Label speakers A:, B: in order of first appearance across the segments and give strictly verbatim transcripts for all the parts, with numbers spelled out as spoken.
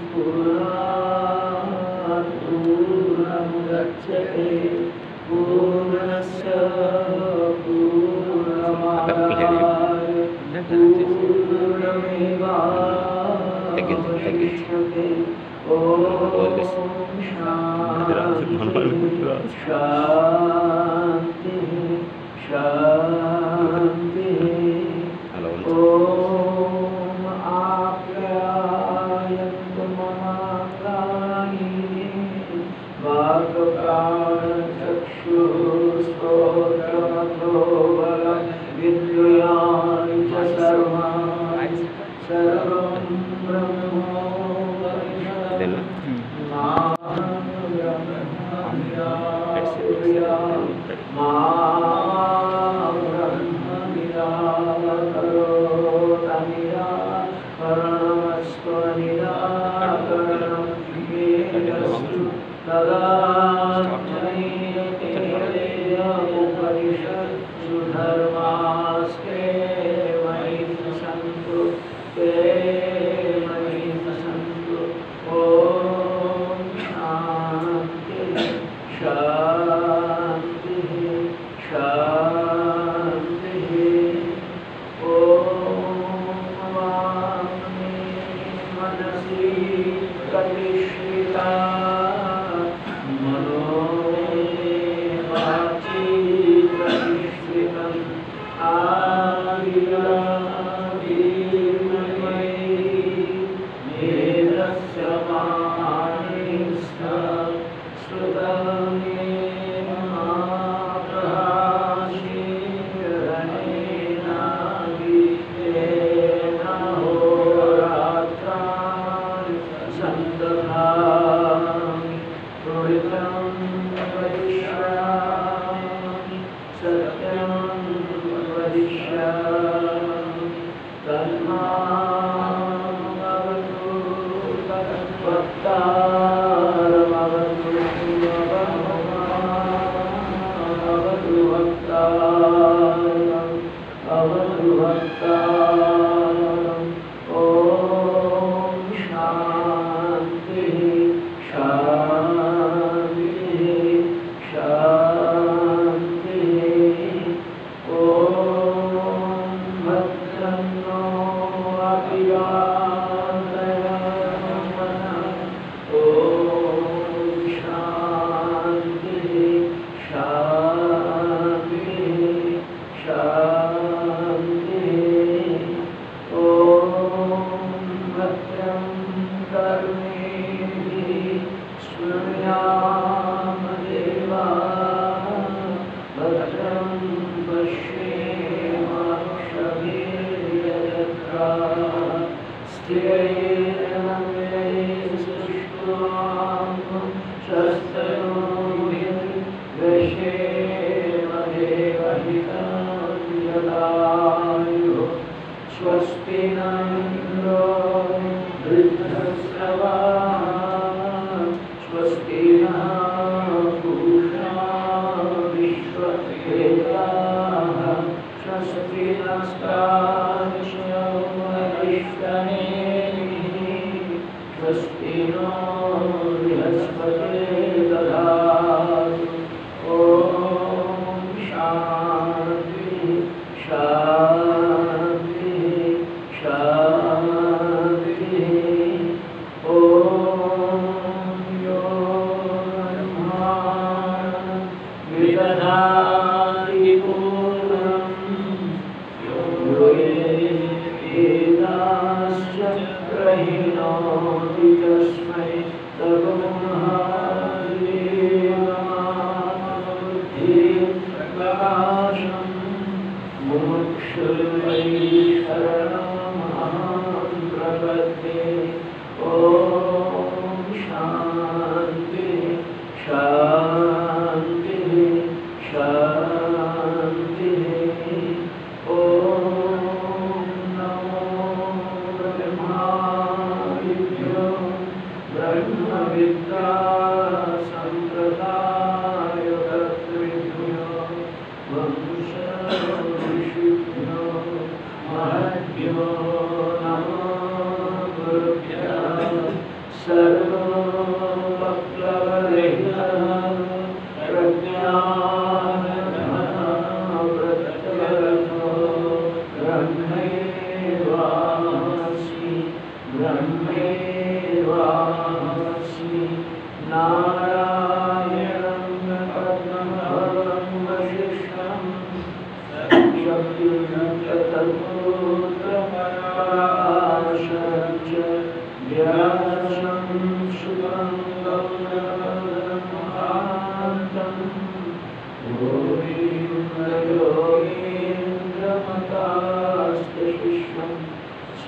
A: पूर्णात् पूर्णमुदच्यते पूर्णस्य पूर्णमादाय पूर्णमेवावशिष्यते ॐ शान्ति शान्ति शान्तिः ॐ आप्यायन्तु ममाङ्गानि वाक्प्राणचक्षुश्रोत्रमथो बलं विद्युयानि च सर्वाणि सर्वं ब्रह्मोपनिषदं मां ब्रह्म मां ब्रह्म निराकरोतनिराकरणमस्तु निराकरणं येनस्तु तदात्मनेते उपनिषत्सु धर्मास्ते मयि सन्तु ते मयि सन्तु ॐ शान्तिः शान्तिः शान्तिः ॐ वाङ्मे मनसि प्रतिष्ठिता मनो मे वाचि प्रतिष्ठितम् आविराविर्मयि वेदस्य वाणीस्ता श्रुतमेव महाप्रहाशीरणेनाभिधेन होरात्राणि सन्दधामि पुरितं वदिष्यामि सत्यं वदिष्यामि तन्मामवतु तद्वक्तारमवतु अवतु वक्तारम् अवतु वक्तारम् ॐ शान्तिः शान्तिः शान्तिः ॐ भद्रं नो अभिवादयामः ॐ शान्तिः शान्तिः शान्तिः ॐ भद्रं कर्णेभिः शृणुयाम देवाः भद्रं पश्येमाक्षभिर्यजत्राः स्थिरैरङ्गैस्तुष्ट्वां शस्त्रयोभिर्व्यशेम देवहितं यदायुः स्वस्ति न इन्द्रो वृद्धश्रवाः स्वस्ति नः पूषा विश्ववेदाः स्वस्ति नस्तार्क्ष्यो अरिष्टनेमिः स्वस्ति नो बृहस्पतिर्दधातु ॐ शान्तिः शान्तिः शान्तिः ॐ यो ब्रह्माणं विदधाति पूर्णं यो वेदाश्च प्रहिणोति तस्मै तगुंहादिदेवमाबुद्धिं प्रकाशं मुमुक्षुर्वै शरणमहं प्रपद्ये ॐ शान्तिः शान्तिः शान्तिः ॐ नमो ब्रह्मादिभ्यो ब्रह्मविद्या सम्प्रदायकर्तृभ्यो वंशऋषिभ्यो महद्भ्यो नमो गुरुभ्यः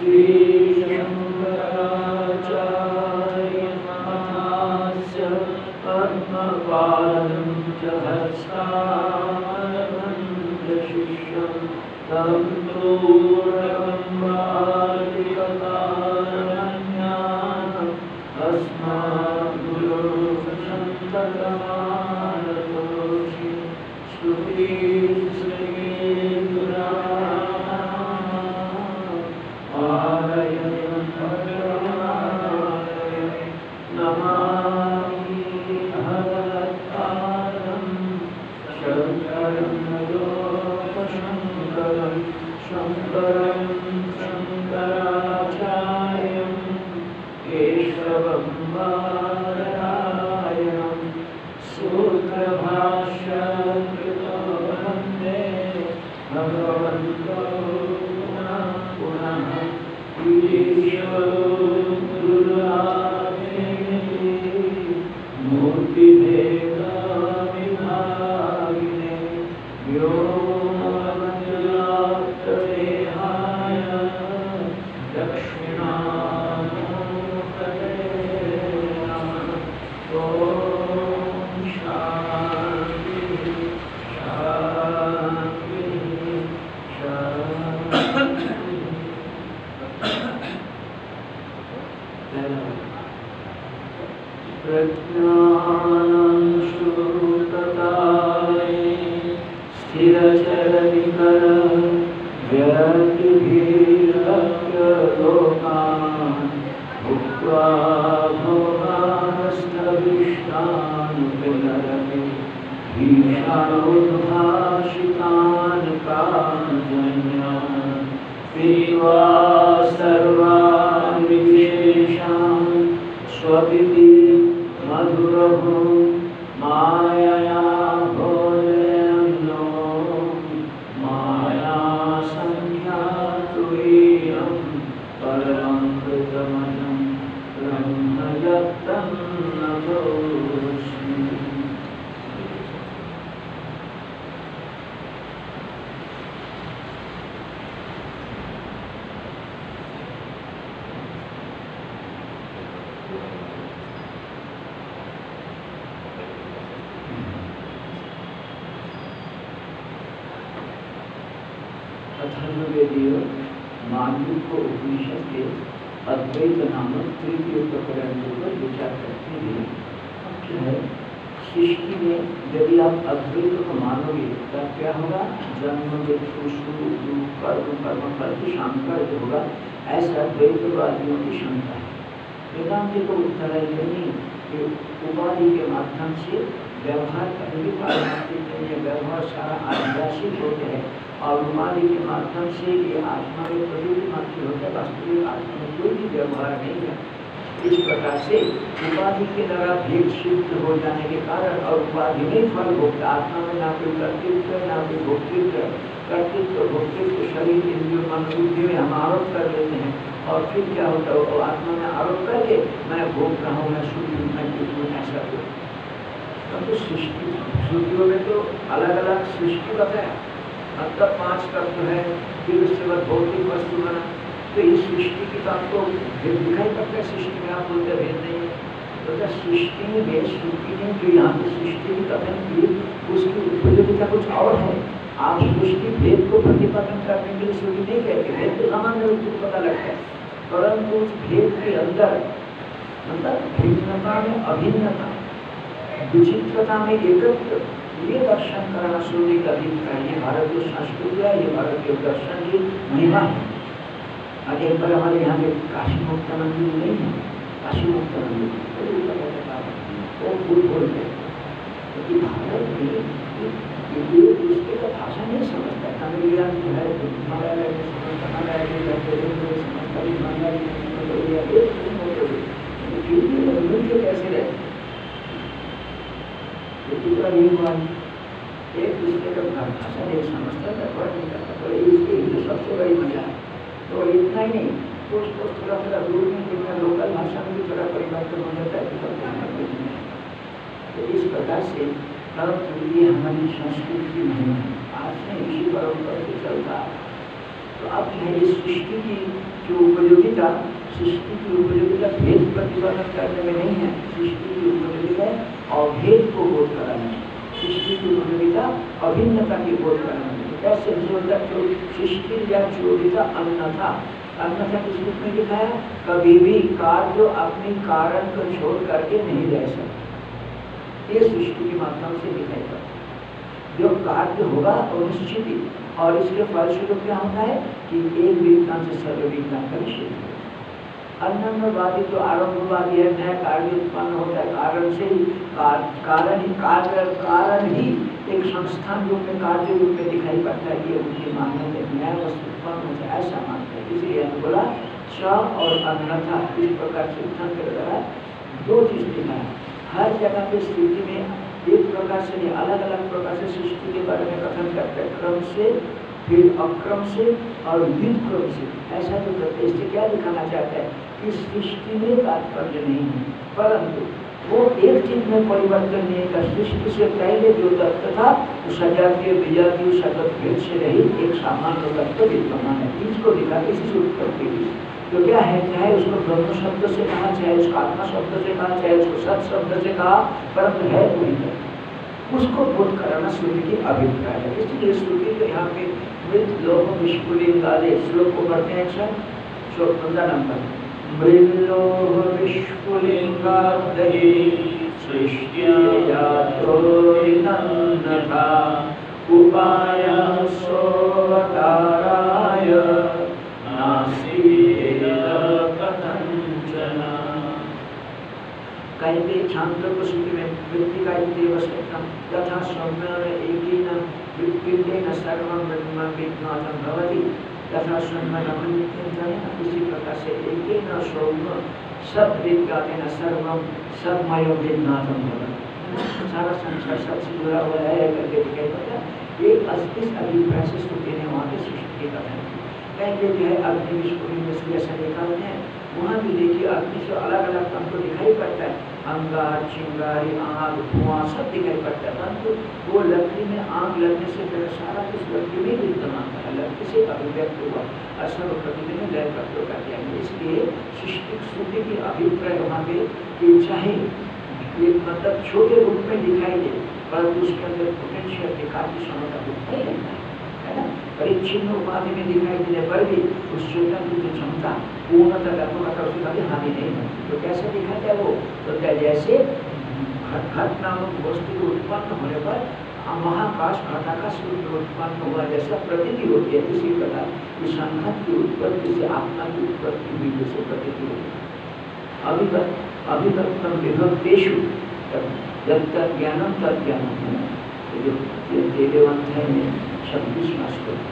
A: श्रीशङ्कराचार्यमहास्य पद्मपादं च हस्तामलभञ्जशिष्यं तं दूरगम्भादिककारणज्ञानम् अस्माद्गुरुसन्ततमानतोषि श्रुतिस्मृतिपुराणानाम् आलयं भद्रमालयं नमामि भगवत्पादं शङ्करं लोकशङ्करं शङ्करं शङ्कराचार्यं केशवं बादरायणं सूत्रभाष्यकृतो वन्दे भगवन्तो पुनः पुनः ईश्वरो गुरुरात्मेति मूर्तिभेदविभागिने व्योमवद्व्याप्तदेहाय दक्षिणामूर्तये नमः। ॐ शान्तिः शान्तिः शान्तिः। प्रज्ञानं श्रुतताये स्थिरचरनिकर व्यक्तिभिर्लभ्यलोकान् भुक्त्वा भोगानस्तभिष्टान् पुनरपि भीषणोद्भाषितान् कामजन्यान् पीत्वा सर्वान् विशेषान् स्वपिति मधुरहो मायया भोजयन्नो माया संख्यातुयं परमं ब्रह्म यत्तं नतोऽस्मि। अथर्ववेदीय मांडूक्य उपनिषद के अद्वैत नामक तृतीय प्रकरण के ऊपर विचार करते हैं। क्या है सृष्टि में यदि आप अद्वैत को मानोगे तब क्या होगा? जन्म मृत्यु सुख दुख कर्म कर्म फल की शंका जो होगा, ऐसा द्वैतवादियों की शंका है। वेदांत को उत्तर है नहीं कि उपाधि के माध्यम से व्यवहार कहीं भी पारमार्थिक नहीं है, व्यवहार सारा आध्यात्मिक होते हैं और उपाधि के माध्यम से ये आत्मा में प्रयोगी मात्र होता है, वास्तविक आत्मा में कोई भी व्यवहार नहीं है। इस प्रकार से उपाधि के द्वारा भेद सिद्ध हो जाने के कारण और उपाधि में फल भोगता, आत्मा में ना कोई कर्तृत्व ना कोई भोक्तृत्व, कर्तृत्व भोक्तृत्व शरीर इंद्रियों मन बुद्धि में हम आरोप कर लेते हैं और फिर क्या होता है, वो आत्मा में आरोप करके मैं भोग रहा हूँ, मैं सुख हूँ, मैं दुख हूँ, ऐसा हो। तो सृष्टि श्रुतियों में तो अलग अलग सृष्टि बताया, मतलब पांच तत्व है, फिर उसके बाद भौतिक वस्तु बना। तो इस सृष्टि की तो आपको भेद दिखाई पड़ता है, सृष्टि में आप बोलते भेद नहीं है। तो क्या सृष्टि में भेद श्रुति ने जो यहाँ पे सृष्टि की कथन की उसकी उपयोगिता कुछ और है। आप सृष्टि भेद को प्रतिपादन करने के लिए श्रुति नहीं कहते, भेद तो सामान्य रूप से पता लगता है, परंतु उस भेद के अंदर मतलब भिन्नता में अभिन्नता, विचित्रता में एकत्व, ये दर्शन करना सूर्य का अभिप्राय। ये भारतीय संस्कृति है, ये भारतीय दर्शन की महिमा है। और एक बार हमारे यहाँ पे काशी मुक्त मंदिर नहीं है, काशी मुक्त मंदिर वो भूल भूल गए, क्योंकि भारत में ये दूसरे का भाषा नहीं समझता। तमिलियन जो है मलयालय में समझता, मलयाली समझता, बंगाली समझता, कैसे रहते दूसरा नहीं हुआ, एक दूसरे का भाषा नहीं समझता था, पढ़ नहीं करता। तो इसकी सबसे बड़ी मजा है। तो इतना ही नहीं, कुछ कुछ थोड़ा थोड़ा दूर में जितना लोकल भाषा में भी थोड़ा परिवर्तन हो जाता है, तो सब तो इस प्रकार से तब ये हमारी संस्कृति की महिमा है। आज से इसी परंपरा से चलता है। तो अब जो है इस सृष्टि की जो उपयोगिता, सृष्टि की उपयोगिता भेद प्रतिपादन करने में नहीं है, सृष्टि की उपयोगिता अभेद को बोध कराना है, सृष्टि की उपयोगिता अभिन्नता की बोध कराना है। कैसे होता जो सृष्टि या चोरिता अन्यथा, अन्यथा किस रूप में दिखाया, कभी भी कार्य अपने कारण को छोड़ करके नहीं रह सकते, ये सृष्टि के माध्यम से दिखाई पड़ता है। जो कार्य होगा वो निश्चित ही, और इसके फलस्वरूप क्या होता है कि एक विज्ञान से सर्व विज्ञान का निषेध है। अन्नवादी जो आरंभवादी है, नया कार्य उत्पन्न होता है कारण से ही, कारण ही कार्य, कारण ही एक संस्थान रूप में कार्य रूप में दिखाई पड़ता है, ये उनके मानने में नया वस्तु उत्पन्न होता है, ऐसा मानते हैं। इसलिए हमने बोला स और अन्यथा इस प्रकार सिद्धांत के द्वारा दो चीज दिखाया। हर जगह पे स्थिति में एक प्रकार से नहीं, अलग अलग प्रकार से सृष्टि के बारे में कथन करते हैं, क्रम से, फिर अक्रम से और व्युत्क्रम से, ऐसा जो करते हैं। इससे क्या दिखाना चाहता है कि सृष्टि में तात्पर्य नहीं है, परंतु वो एक चीज में परिवर्तन नहीं कर, सृष्टि से पहले जो तत्व था वो सजातीय विजातीय सतत भेद से रहित एक सामान्य तत्व विद्यमान है, इसको दिखा इसी से उत्पत्ति हुई। तो क्या है, चाहे उसको ब्रह्म शब्द से कहा, चाहे उसको आत्मा शब्द से कहा, चाहे उसको सत शब्द से कहा, परंतु है वही है, उसको बोध कराना श्रुति की अभिप्राय है। इसलिए श्रुति तो यहाँ पे मृत लोह विष्पुलिंगादि श्लोक को पढ़ते हैं। अक्सर श्लोक पंद्रह नंबर, मृल्लोह विष्पुलिंगादि सृष्ट्या जातोरिनन्नथा उपायः सोऽवताराय नासीद कथंचन। कहते छांदो को श्रुति में वृत्ति का देव सत्यम तथा सौम्येन एकेन विपिंडेन सर्वं ब्रह्म विज्ञानं भवति तथा सौम्येन अनित्यं। इसी प्रकार से एकेन सौम्य सब विज्ञानेन सर्वं सबमय विज्ञानं भवति। सारा संसार सबसे जुड़ा हुआ है करके दिखाई पड़ता है। ये इस अभिप्राय से श्रुति ने वहाँ पे सृष्टि के कथन पहले जो है अग्नि विस्फोटन में से ऐसा निकालते हैं, वहाँ भी देखिए अग्नि से अलग अलग तंत्र दिखाई पड़ता है, अंगार, चिंगारी, आग, धुआं सब दिखाई पड़ता है, परंतु वो लकड़ी में आग लगने से पहले सारा कुछ लकड़ी में विद्यमान था, लकड़ी से अभिव्यक्त हुआ और सर्व प्रकृति में लय प्रयोग कर दिया। इसलिए सृष्टि श्रुति की अभिप्राय वहाँ पे कि चाहे मतलब छोटे रूप में दिखाई दे, परंतु उसके अंदर पोटेंशियल दिखा की क्षमता होता ही रहता है ना। परिच्छिन्न उपाधि में दिखाई देने पर भी उस चेतन की जो क्षमता पूर्णतः तत्वतः उसकी कभी हानि नहीं होती। तो कैसे दिखाता है वो, तो क्या जैसे घट नामक वस्तु के उत्पन्न होने पर महाकाश घटाकाश रूप उत्पन्न हुआ जैसा प्रतीति होती है, इसी प्रकार इस संघात की उत्पत्ति से आत्मा की उत्पत्ति हुई जैसे प्रतीति होती है। अभिव्यक्त अभिव्यक्तम विभक्तेषु जब तक ज्ञानम तब ज्ञानम है। देवंत में छब्बीसवां श्लोक,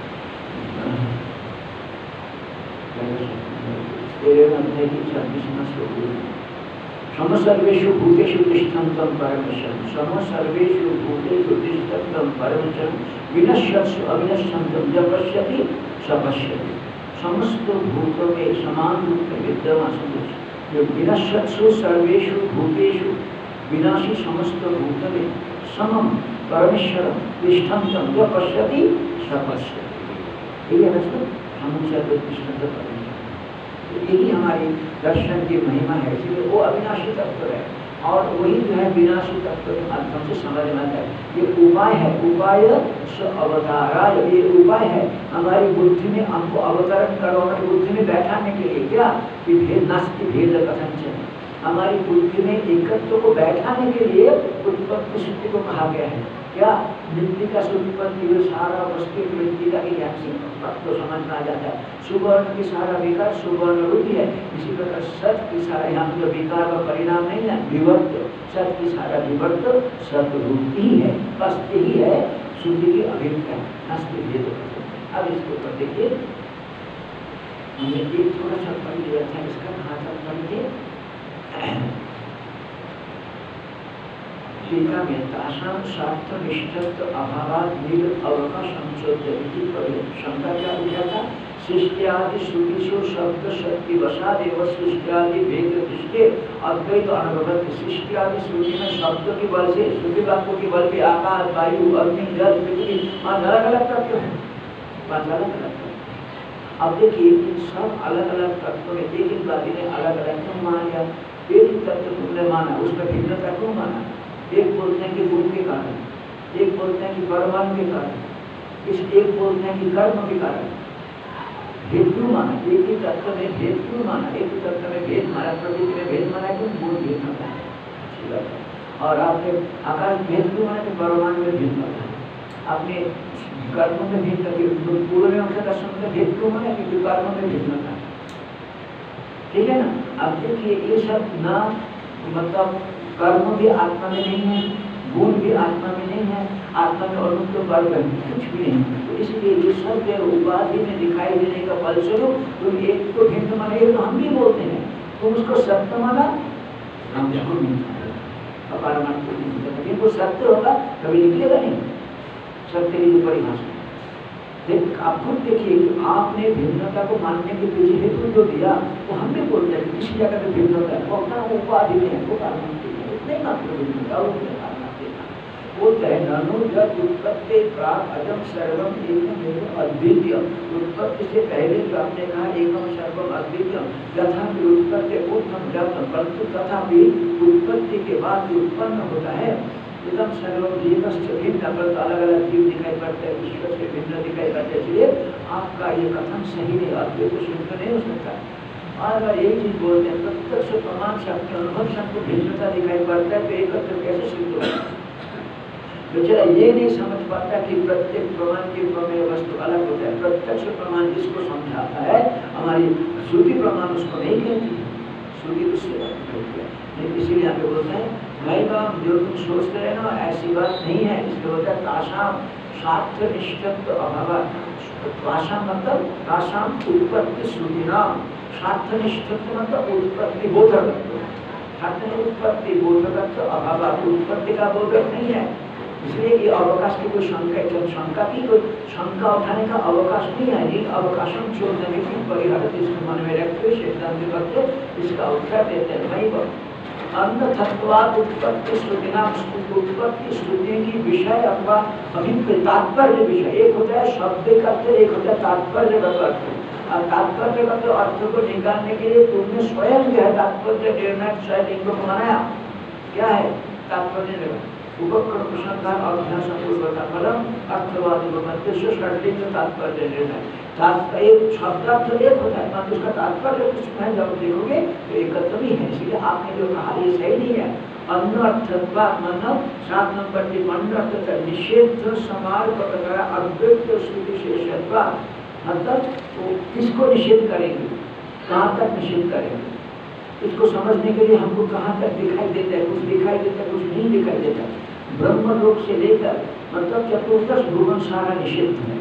A: अध्याय की छब्बीसवां श्लोक, सम सर्वेषु भूतेषु तिष्ठन्तं परमेश्वरं सम सर्वेषु भूतेषु तिष्ठन्तं परमेश्वरं विनश्यत्सु अविनश्यन्तं यः पश्यति स पश्यति। समस्त भूतों में समान रूप में विद्यमान समझ जो विनश्यत्सु सर्वेषु भूतेषु विनाशी समस्त भूत में समम परमेश्वरं तिष्ठन्तं यः पश्यति स पश्यति। यही है ना हमेशा तिष्ठन्तं परमेश्वरं। यही हमारी दर्शन की महिमा है, इसलिए वो अविनाशी तत्व है और वही जो है विनाशी तत्व के माध्यम से समझ में आता है। ये उपाय है, उपाय स अवताराय, ये उपाय है हमारी बुद्धि में, हमको अवतरण करो हमारी बुद्धि में बैठाने के लिए। क्या कि भेद नास्ति भेद कथंचन, हमारी बुद्धि में एकत्व को बैठाने के लिए उत्पत्ति श्रुति को कहा गया है। क्या मृत्तिका से उत्पत्ति हुई सारा वस्तु मृत्तिका की यासी तो समझ में आ जाता है। सुवर्ण की सारा विकार सुवर्ण रूपी है, इसी प्रकार सत की सारा यहाँ तो विकार का परिणाम नहीं है विवर्त, सत की सारा विवर्त सत रूपी है, बस यही है श्रुति की अभिप्राय नास्ति भेद। अब इसके ऊपर देखिए, हमने एक थोड़ा सा पढ़ लिया था, इसका कहाँ तक पढ़िए टीका में तासाम स्वार्थ निष्ठत्व अभावात नील अवकाश संशोध्य पर शंका क्या उठा था। सृष्टि आदि श्रुतिषु शब्द शक्ति वसाद एवं सृष्टि आदि भेद दृष्टि अद्वैत अनुभव। सृष्टि आदि श्रुति में शब्द के बल से, श्रुति वाक्यों के बल पे आकाश, वायु, अग्नि, जल, पृथ्वी अलग अलग तत्व है, पांच अलग अलग अब देखिए सब अलग अलग तत्व में एक एक बात ने अलग अलग क्यों मान लिया? एक ही तत्व तुमने माना, उसका भिन्नता क्यों माना? एक बोलते हैं कि गुण के कारण, एक बोलते हैं कि परमाणु के कारण, इस एक बोलते हैं कि कर्म के कारण। भेद क्यों माना? एक ही तत्व में भेद क्यों माना? एक ही तत्व में भेद माना, प्रकृति में भेद माना क्यों? गुण भेद माना है, अच्छी बात है। और आपने आकाश भेद क्यों माना? परमाणु में भेद माना है। आपने कर्म में भेद करके पूर्व में उनका दर्शन में भेद क्यों माना? क्योंकि कर्म में भेद माना है, ठीक है ना? अब देखिए ये सब ना मतलब कर्म भी आत्मा में नहीं है, गुण भी आत्मा में नहीं है, आत्मा में अनुत्व वर्ग कुछ भी नहीं है। तो इसलिए ये सब जो उपाधि में दिखाई देने का फलस्वरूप तुम एक तो भिन्न माने, तो हम भी बोलते हैं, तुम उसको सत्य माना, हम उसको नहीं माने, अपारमार्थ को नहीं मानते। लेकिन वो सत्य होगा कभी निकलेगा नहीं, सत्य की जो परिभाषा। देख आप खुद देखिए कि आपने भिन्नता को मानने के पीछे हेतु जो दिया वो हम भी बोलते हैं कि किसी जगह पे भिन्नता है, वो अपना उपाधि में है, वो कारण नहीं मात्र भिन्नता बोलते हैं। ननु जब उत्पत्ति प्राप्त अजम सर्वम एकम अद्वितीय, उत्पत्ति से पहले जो आपने कहा एकम सर्वम अद्वितीय, यथा उत्पत्ति उत्तम जातम, परंतु तथापि उत्पत्ति के बाद जो उत्पन्न होता है एकदम सर्वम जीवस्य भिन्न, अलग अलग जीव दिखाई पड़ते हैं, ईश्वर से भिन्न दिखाई पड़ते हैं। इसलिए आपका ये कथन सही नहीं, अद्वैत सिद्ध नहीं हो सकता। और अगर यही चीज बोलते हैं प्रत्यक्ष प्रमाण से अपने अनुभव से हमको भिन्नता दिखाई पड़ता है तो एकत्र कैसे सिद्ध होगा? बेचारा ये नहीं समझ पाता कि प्रत्येक प्रमाण के प्रमेय वस्तु अलग होता है। प्रत्यक्ष प्रमाण जिसको समझाता है, हमारी श्रुति प्रमाण उसको नहीं कहती है, श्रुति उससे कहती है। इसीलिए यहाँ पे बोलते हैं भाई बाप जो तुम सोचते रहे ना ऐसी बात नहीं है। इसलिए होता है ताशाम शास्त्र निष्ठत्व अभाव, ताशाम मतलब ताशाम उत्पत्ति श्रुति नाम, शास्त्र निष्ठत्व मतलब उत्पत्ति बोधकत्व, शास्त्र उत्पत्ति बोधकत्व अभाव, उत्पत्ति का बोधक नहीं है। इसलिए ये अवकाश की कोई शंका है, शंका की कोई शंका उठाने का अवकाश नहीं है। इन अवकाशम छोड़ने की परिहार जिसके मन में रखते हुए सिद्धांत वक्त इसका उत्तर देते हैं भाई बाप अन्नथत्वाद उत्पत्ति श्रुति नाम, उत्पत्ति श्रुति की विषय अथवा अभिप्राय तात्पर्य विषय। एक होता है शब्द का अर्थ, एक होता है तात्पर्य का अर्थ। और तात्पर्य का तो अर्थ को निकालने के लिए तुमने स्वयं जो है तात्पर्य निर्णय स्वयं को बनाया। क्या है तात्पर्य? उपक्रम प्रसंगान अभ्यास पूर्वता फलम अर्थवादी मध्य षड्लिंग तात्पर्य निर्णय। तात्पर्य शब्दार्थ एक होता है परंतु उसका तात्पर्य कुछ में जब देखोगे तो एकत्र ही है। इसलिए आपने जो कहा ये सही नहीं है। अन्न अर्थत्वा मतलब सात नंबर की अन्न अर्थ निषेध समार्ग अद्वैत श्रुति शेषत्वा, मतलब तो किसको निषेध करेंगे, कहाँ तक निषेध करेंगे, इसको समझने के लिए हमको कहाँ तक दिखाई देता है, कुछ दिखाई देता है कुछ नहीं दिखाई देता। ब्रह्म लोक से लेकर मतलब चतुर्दश भुवन सारा निषिद्ध है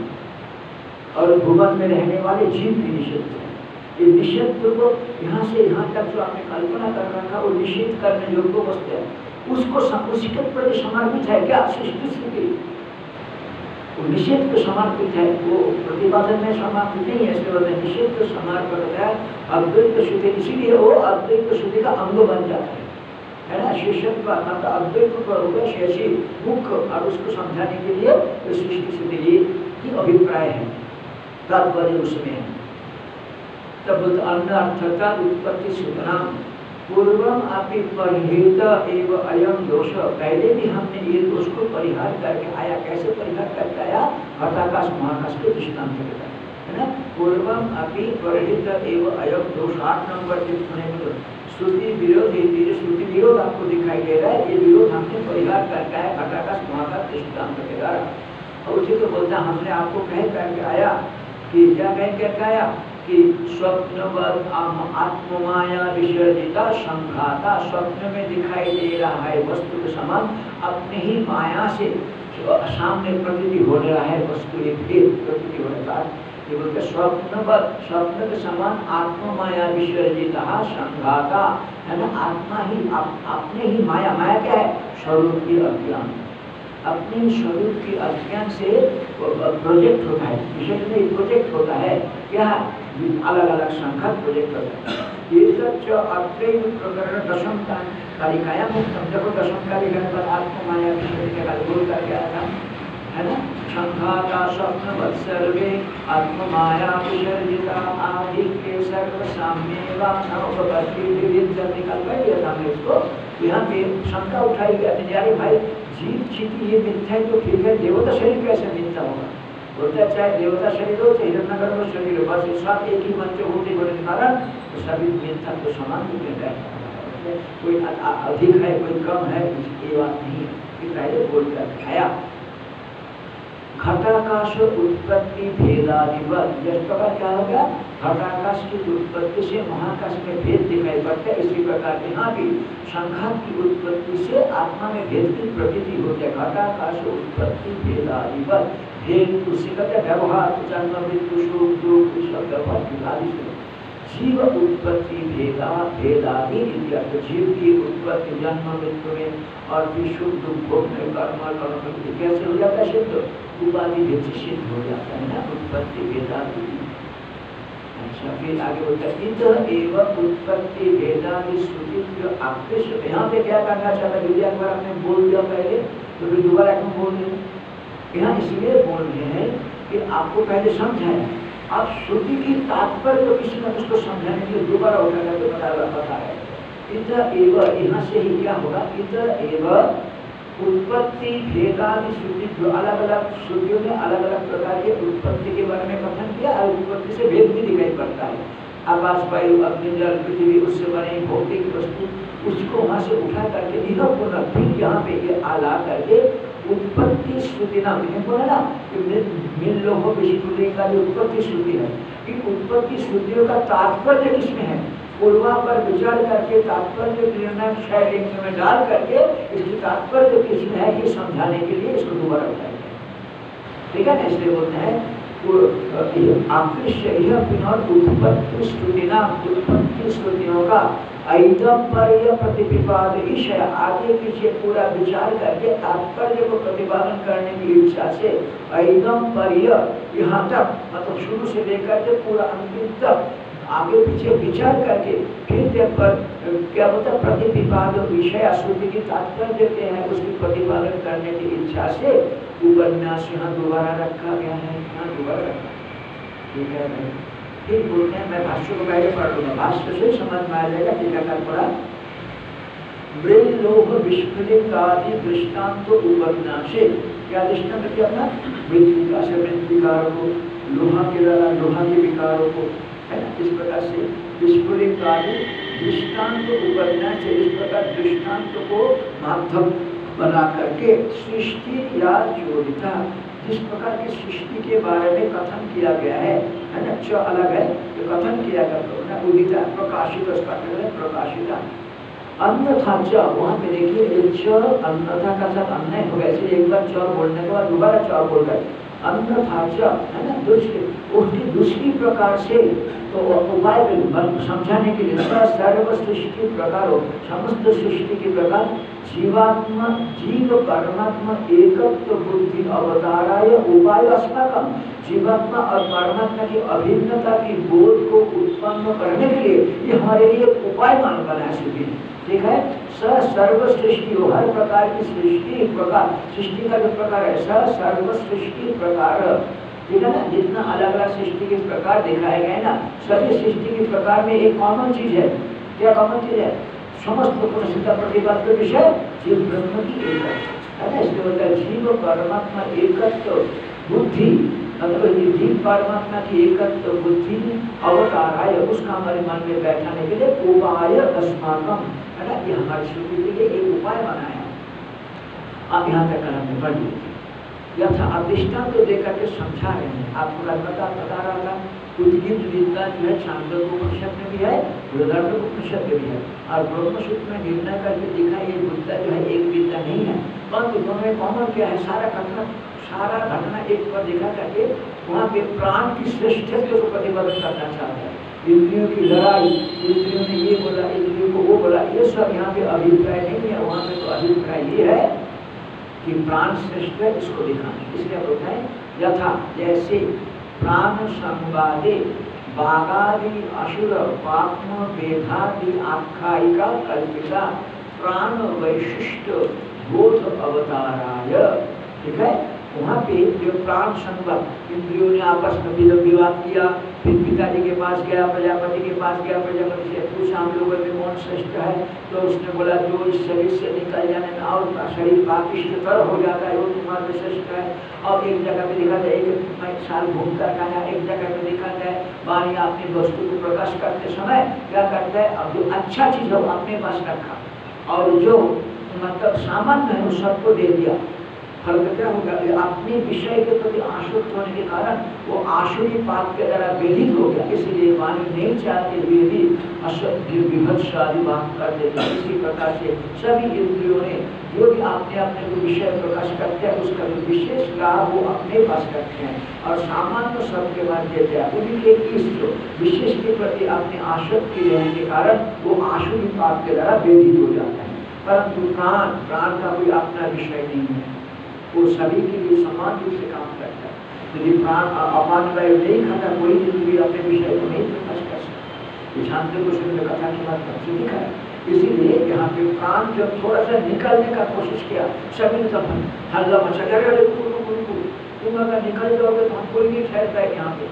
A: और भुवन में रहने वाले जीव भी निषिद्ध है। ये निषिद्ध को यहाँ से यहाँ तक जो आपने कल्पना कर रखा वो निषिद्ध करने योग्य वस्तु है, उसको उसी के प्रति समर्पित है क्या सृष्टि स्थिति, वो निषेध को समर्पित है, वो प्रतिपादन में समर्पित नहीं है। इसके बाद निषेध को समर्पित है अद्वैत शुद्धि, इसीलिए वो अद्वैत शुद्धि का अंग बन जाता है, है ना। शेषत्व मतलब अद्वैत पर हो गया शेषी मुख्य, और उसको समझाने के लिए तो सृष्टि शुद्धि की अभिप्राय है, तात्पर्य उसमें है। तब अन्न अर्थता उत्पत्ति सूचना पूर्वम आपी परिहित एवं अयम दोष, पहले भी हमने ये दोष को परिहार करके आया। कैसे परिहार करके आया? घटाकाश महाकाश के दृष्टांत के द्वारा, है ना। पूर्वम आपी परिहित एवं अयम दोष, आठ नंबर टिप्पणी में श्रुति विरोध, ये श्रुति विरोध आपको दिखाई दे रहा है, ये विरोध हमने परिहार करके आया घटाकाश महाकाश दृष्टांत के द्वारा। और उसी को बोलता हमने आपको कह करके आया कि क्या कह करके आया कि स्वप्नवद आत्ममाया विसर्जिता संघाता, स्वप्न में दिखाई दे रहा है वस्तु के समान अपने ही माया से सामने प्रतीति हो रहा है वस्तु, एक भेद प्रतीति हो रहा है। ये बोलते स्वप्नवद, स्वप्न के समान आत्ममाया विसर्जिता संघाता, है ना। आत्मा ही आप, अपने ही माया, माया क्या है? स्वरूप की अज्ञान, अपने स्वरूप की अज्ञान से प्रोजेक्ट होता है, विशेष में प्रोजेक्ट होता है क्या? अलग अलग संख्या प्रोजेक्ट होता है। ये सच अत्रैव प्रकरण दशम कालिकाया मुक्तम, देखो दशम कालिका पर आत्ममाया विषय का बोल करके आया था, है ना। शंखाका स्वप्नवत् सर्वे आत्ममाया विसर्जिता आदि के सर्व साम्येवा नवपति विविध निकल गई। हमने इसको यहाँ पे शंका उठाई गई यानी भाई जीव चिति ये मिथ्या है तो ठीक है, देवता शरीर कैसे मिथ्या होगा? बोलता है चाहे देवता शरीर हो चाहे हिरण्यगर्भ शरीर हो, बस इस साथ एक ही मंच होने होने के कारण तो सभी मिथ्या तो समान रूप में बैठा है। कोई अधिक है कोई कम है ये बात नहीं है, ये पहले बोलकर खाया। घटाकाश उत्पत्ति भेदादिवत, जिस प्रकार क्या हो गया घटाकाश की उत्पत्ति से महाकाश में भेद दिखाई पड़ता है, इसी प्रकार यहाँ भी संघात की उत्पत्ति से आत्मा में भेद की प्रतीति होती है। घटाकाश उत्पत्ति भेदादिवत, भेद उसी का क्या व्यवहार जन्म मृत्यु सुख दुख सब व्यवहार भेदादि से जीव उत्पत्ति भेदा भेदादि, जीव की उत्पत्ति जन्म मृत्यु में और फिर सुख दुख भोग में कर्म कर्म कैसे हो जाता है सिद्ध, उपाधि भेद से सिद्ध हो जाता है ना उत्पत्ति भेदादि। अच्छा फिर आगे बोलता है इधर एवं उत्पत्ति भेदादि श्रुति आकृष्ट। यहाँ पे क्या करना चाहता है विद्या एक बार आपने बोल दिया पहले तो फिर दोबारा क्यों बोल रहे? यहाँ इसलिए बोल रहे हैं कि आपको पहले समझाए, आप श्रुति की तात्पर्य तो किसी ने उसको समझाने के लिए दोबारा उठाकर तो बता बता रहे हैं। इधर एवं यहाँ से ही क्या होगा, इधर एवं उत्पत्ति भेदादि श्रुति, जो अलग अलग श्रुतियों ने अलग अलग प्रकार के उत्पत्ति के बारे में कथन किया और उत्पत्ति से भेद भी दिखाई पड़ता है। आकाश वायु अग्नि जल पृथ्वी उससे बने भौतिक वस्तु, उसको वहाँ से उठा करके यह पुनः फिर यहाँ पे ये आला करके उत्पत्ति श्रुति नाम बोला ना कि मिल लोह विश्व का जो उत्पत्ति श्रुति है, कि उत्पत्ति श्रुतियों का तात्पर्य किसमें है, पूर्वा पर विचार करके तात्पर्य निर्णय शैली में डाल करके इसकी तात्पर्य किसमें है ये समझाने के लिए इसको दोबारा उठाया। ठीक है ना, इसलिए बोलते हैं आकृष्य उत्पत्ति श्रुति नाम, उत्पत्ति श्रुतियों का ऐदम्पर्य प्रतिपाद विषय आगे पीछे पूरा विचार करके तात्पर्य को प्रतिपादन करने की इच्छा से ऐदम्पर्य यहाँ तक मतलब शुरू से लेकर के पूरा अंतिम तक आगे पीछे विचार करके फिर पर क्या होता है प्रतिपाद विषय श्रुति की तात्पर्य के हैं उसकी प्रतिपादन करने की इच्छा से उपन्यास यहाँ दोबारा रखा गया है, यहाँ दोबारा रखा। ठीक है भाई, फिर बोलते हैं मैं भाष्य को पहले पढ़ लूंगा, भाष्य से समझ में आ जाएगा। टीकाकार पढ़ा ब्रेलोह विस्फलित आदि दृष्टांत उपन्यासे, क्या दृष्टांत किया था मृतिका से मृतिकारों को, लोहा के द्वारा लोहा के विकारों को, है ना, इस प्रकार से विस्फलित आदि दृष्टांत उपन्यास से इस प्रकार दृष्टांत को माध्यम बना करके सृष्टि या जोड़ता, जिस प्रकार की सृष्टि के बारे में कथन किया गया है, है ना, च अलग है जो कथन किया गया है उदिता प्रकाशित, उसका है प्रकाशिता। अन्यथा च वहाँ पे देखिए च अन्यथा का साथ अन्य हो गया, इसलिए एक बार च बोलने के बाद दोबारा च बोल रहे अन्यथा च, है ना, दूसरी उसकी दूसरी प्रकार से तो उपाय समझाने के लिए सर्व सृष्टि प्रकार हो, समस्त सृष्टि के प्रकार जीवात्मा जीव परमात्मा एकत्व बुद्धि अवताराय उपाय अस्माकम, जीवात्मा और परमात्मा की अभिन्नता की बोध को उत्पन्न करने के लिए ये हमारे लिए उपाय मान बनाया सृष्टि। ठीक है, स सर्व सृष्टि हो, हर प्रकार की सृष्टि प्रकार, सृष्टि का जो प्रकार है स सर्व सृष्टि प्रकार, ठीक है ना, जितना अलग अलग सृष्टि के प्रकार दिखाए गए ना, सभी सृष्टि के प्रकार में एक कॉमन चीज है। क्या कॉमन चीज है? समस्त सिद्ध प्रतिपाद के विषय जीव ब्रह्म की एकता है ना, इसलिए होता है जीव परमात्मा एकत्व बुद्धि, मतलब जीव परमात्मा की एकत्व बुद्धि अवताराय, उसका हमारे मन में बैठाने के लिए उपाय अस्माकम, है ना, ये हमारी श्रुति के लिए एक उपाय बनाया। आप यहाँ तक कलम में पढ़ लीजिए, यथा आप दृष्टांत तो देकर के समझा रहे हैं, आपको पता बता रहा था उद्गीत विद्या जो है छांदोग्य उपनिषद में भी है, बृहदारण्यक उपनिषद में भी है, और ब्रह्मसूत्र में निर्णय करके दिखा ये विद्या जो है एक विद्या नहीं है, परंतु दोनों में कॉमन क्या है, सारा घटना सारा घटना एक पर दिखा करके वहाँ पे प्राण की श्रेष्ठत्व को प्रतिपादन करना चाहता है। इंद्रियों की लड़ाई, इंद्रियों ने ये बोला इंद्रियों को वो बोला, ये सब यहाँ पे अभिप्राय नहीं है, वहाँ पे तो अभिप्राय ये है कि प्राण श्रेष्ठ है, इसको दिखाना। इसलिए बोलता है यथा जैसे प्राण संवादे बागादि असुर पात्म वेदादि आख्यायिका कल्पिता प्राण वैशिष्ट बोध अवताराय। ठीक है, वहाँ पे जो प्राण संबंध इंद्रियों ने आपस में विवाद किया, फिर पिताजी के पास गया, प्रजापति के पास गया, प्रजापति से पूछा हम लोगों में कौन श्रेष्ठ है, तो उसने बोला जो इस शरीर से निकल जाने में और शरीर पापिष्टतर हो जाता है वो तुम्हारे श्रेष्ठ है। और एक जगह पे देखा जाए एक साल घूम कर आया, एक जगह पे देखा जाए वाणी अपनी वस्तु को प्रकाश करते समय क्या करता है, अब जो अच्छा चीज है वो अपने पास रखा और जो मतलब सामान्य है वो सबको दे दिया। फल क्या होगा, अपने विषय के प्रति आसक्त होने के कारण वो आसुरी पाप के द्वारा व्यथित हो गया। इसलिए वाणी नहीं चाहते हुए भी असभ्य विभत्स आदि बात कर देते। इसी प्रकार से सभी इंद्रियों ने जो भी अपने अपने को विषय प्रकाश करते हैं उसका जो विशेष लाभ वो अपने पास रखते हैं और सामान्य सबके बाद देते हैं। उनके इस जो विशेष के प्रति अपने आसक्ति रहने के कारण वो आसुरी पाप के द्वारा व्यथित हो जाता है। परंतु प्राण प्राण का कोई अपना विषय नहीं है, वो सभी के लिए समान रूप से काम करता है। यदि प्राण अपान वायु नहीं खाता कोई भी अपने विषय को नहीं प्रकाश कर सकता। छात्र को शुद्ध कथा की बात सबसे दिखा है। इसीलिए यहाँ पे प्राण जब थोड़ा सा निकलने का कोशिश किया सभी ने तब हल्ला मचा गया, तुम अगर निकल जाओगे तो हम कोई नहीं ठहर पाए यहाँ पे।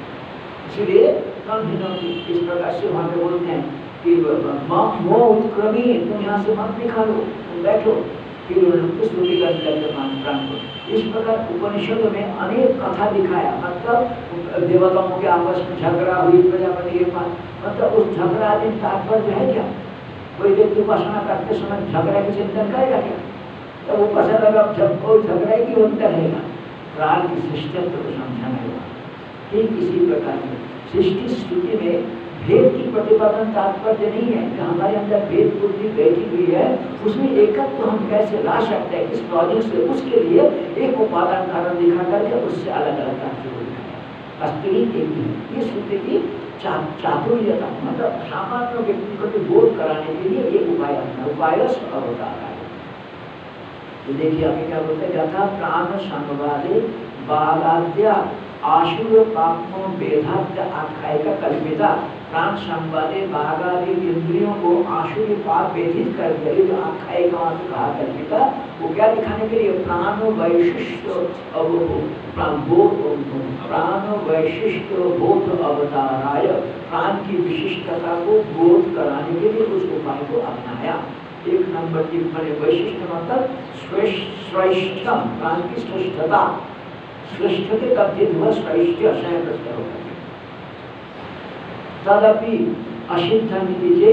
A: इसीलिए कम दिनों की इस प्रकार से वहाँ पे बोलते हैं कि मोह उत्क्रमी तुम यहाँ से मत निकालो, तुम बैठो। फिर उन्होंने स्तुति करने लगे प्राण को। इस प्रकार उपनिषदों में अनेक कथा दिखाया, मतलब देवताओं के आपस में झगड़ा हुई प्रजापति के पास, मतलब उस झगड़ा आदि तात्पर्य है क्या? कोई व्यक्ति उपासना करते समय झगड़ा की चिंतन करेगा क्या? तो वो पता लगा जब कोई झगड़ा की होता रहेगा। प्राण की सृष्टित्व को समझाना होगा। ठीक इसी प्रकार से सृष्टि स्तुति में भेद की प्रतिपादन तात्पर्य नहीं है कि हमारे अंदर भेद बुद्धि बैठी हुई है, उसमें एकत्व तो हम कैसे ला सकते हैं, किस लॉजिक से, उसके लिए एक उपादान कारण दिखा करके उससे अलग अलग कार्य हो जाए। अस्त्री एक ही ये सूत्र की चा, चातुर्यता, मतलब सामान्य व्यक्ति को बोध कराने के लिए एक उपाय अपना उपाय अवतार है। तो देखिए अभी क्या बोलते हैं, यथा प्राण संवादे बालाद्या आशुर पापो वेदाद्य आख्यायिका कल्पिता। प्राण संवादे बाघादि इंद्रियों को आशुर पाप वेदित कर दिया। ये जो आख्यायिका कहा कल्पिता, वो क्या दिखाने के लिए, प्राण वैशिष्ट प्राण वैशिष्ट बोध अवताराय, प्राण की विशिष्टता को बोध कराने के लिए उस उपाय को अपनाया। एक नंबर टिप्पणी, वैशिष्ट मतलब श्रेष्ठम, प्राण की श्रेष्ठता, श्रेष्ठ के कब्जे हुआ श्रेष्ठ अशय प्रत्यय होगा। तदपि असिद्धम नीचे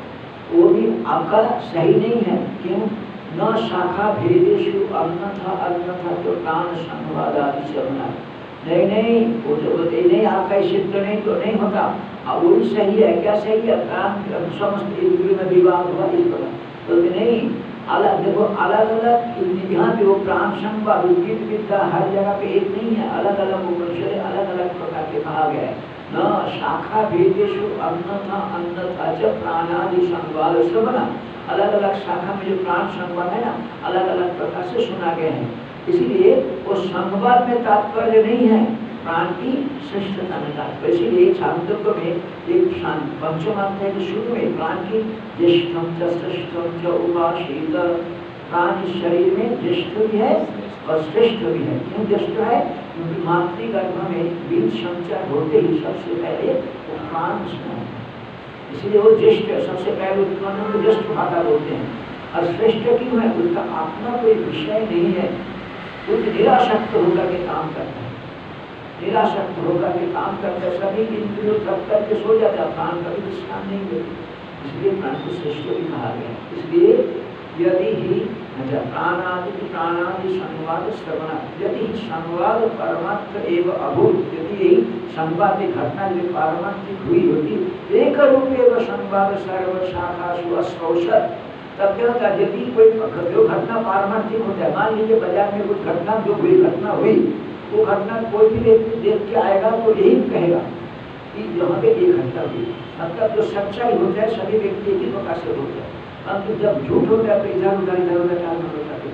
A: वो भी आपका सही नहीं है। क्यों? न शाखा भेदेशु अन्यथा अन्यथा तो प्राण संवाद आदि से बना। नहीं नहीं वो जो बोलते नहीं आपका सिद्ध नहीं तो नहीं होता। अब वो भी सही है। क्या सही है? प्राण समस्त इंद्रियों में विवाद हुआ इस प्रकार तो नहीं, अलग देखो अलग अलग यहाँ पे वो प्राण संवाद विद्या हर जगह पे एक नहीं है, अलग अलग उपनिषद अलग अलग प्रकार के कहा गया है। न शाखा भेदेशु अन्यथा अन्यथा च प्राणादि संवाद से बना। अलग अलग शाखा में जो प्राण संवाद है ना, अलग अलग प्रकार से सुना गया है। इसीलिए वो संवाद में तात्पर्य नहीं है, प्राण की श्रेष्ठता में तात्पर्य। इसीलिए छांदोग्य में एक पंचम अध्याय के शुरू में प्राण की ज्येष्ठम च श्रेष्ठम च उपासीत, प्राण इस शरीर में ज्येष्ठ भी है और श्रेष्ठ भी है। क्यों ज्येष्ठ है? क्योंकि मातृगर्भ में बीज संचार होते ही सबसे पहले वो प्राण उसमें है, इसलिए वो ज्येष्ठ सबसे पहले उत्पन्न को ज्येष्ठ भागा बोलते हैं। और श्रेष्ठ क्यों है? उसका अपना कोई विषय नहीं है, वो निरासक्त होकर के काम करता है, निरासक्त होकर के काम करता है। सभी इंद्रियों थक करके सो जाता है, प्राण कभी विश्राम नहीं देते, इसलिए प्राण को श्रेष्ठ भी कहा गया। इसलिए यदि ही प्राणादि प्राणादि संवाद श्रवण, यदि संवाद परमार्थ एवं अभूत, यदि यही संवाद की घटना जो पारमार्थिक हुई होती, एक रूप एवं संवाद सर्व शाखासु अस्पौषद, तब क्या होता है? यदि कोई जो घटना पारमार्थिक होता है, मान लीजिए बाजार में कोई घटना जो हुई घटना हुई, वो घटना कोई भी व्यक्ति देख के आएगा तो यही कहेगा कि यहाँ पे एक घटना हुई। मतलब जो सच्चाई होता है सभी व्यक्ति एक ही प्रकार से होता है, परंतु जब झूठ होता है तो इधर उधर इधर उधर टाल होता है,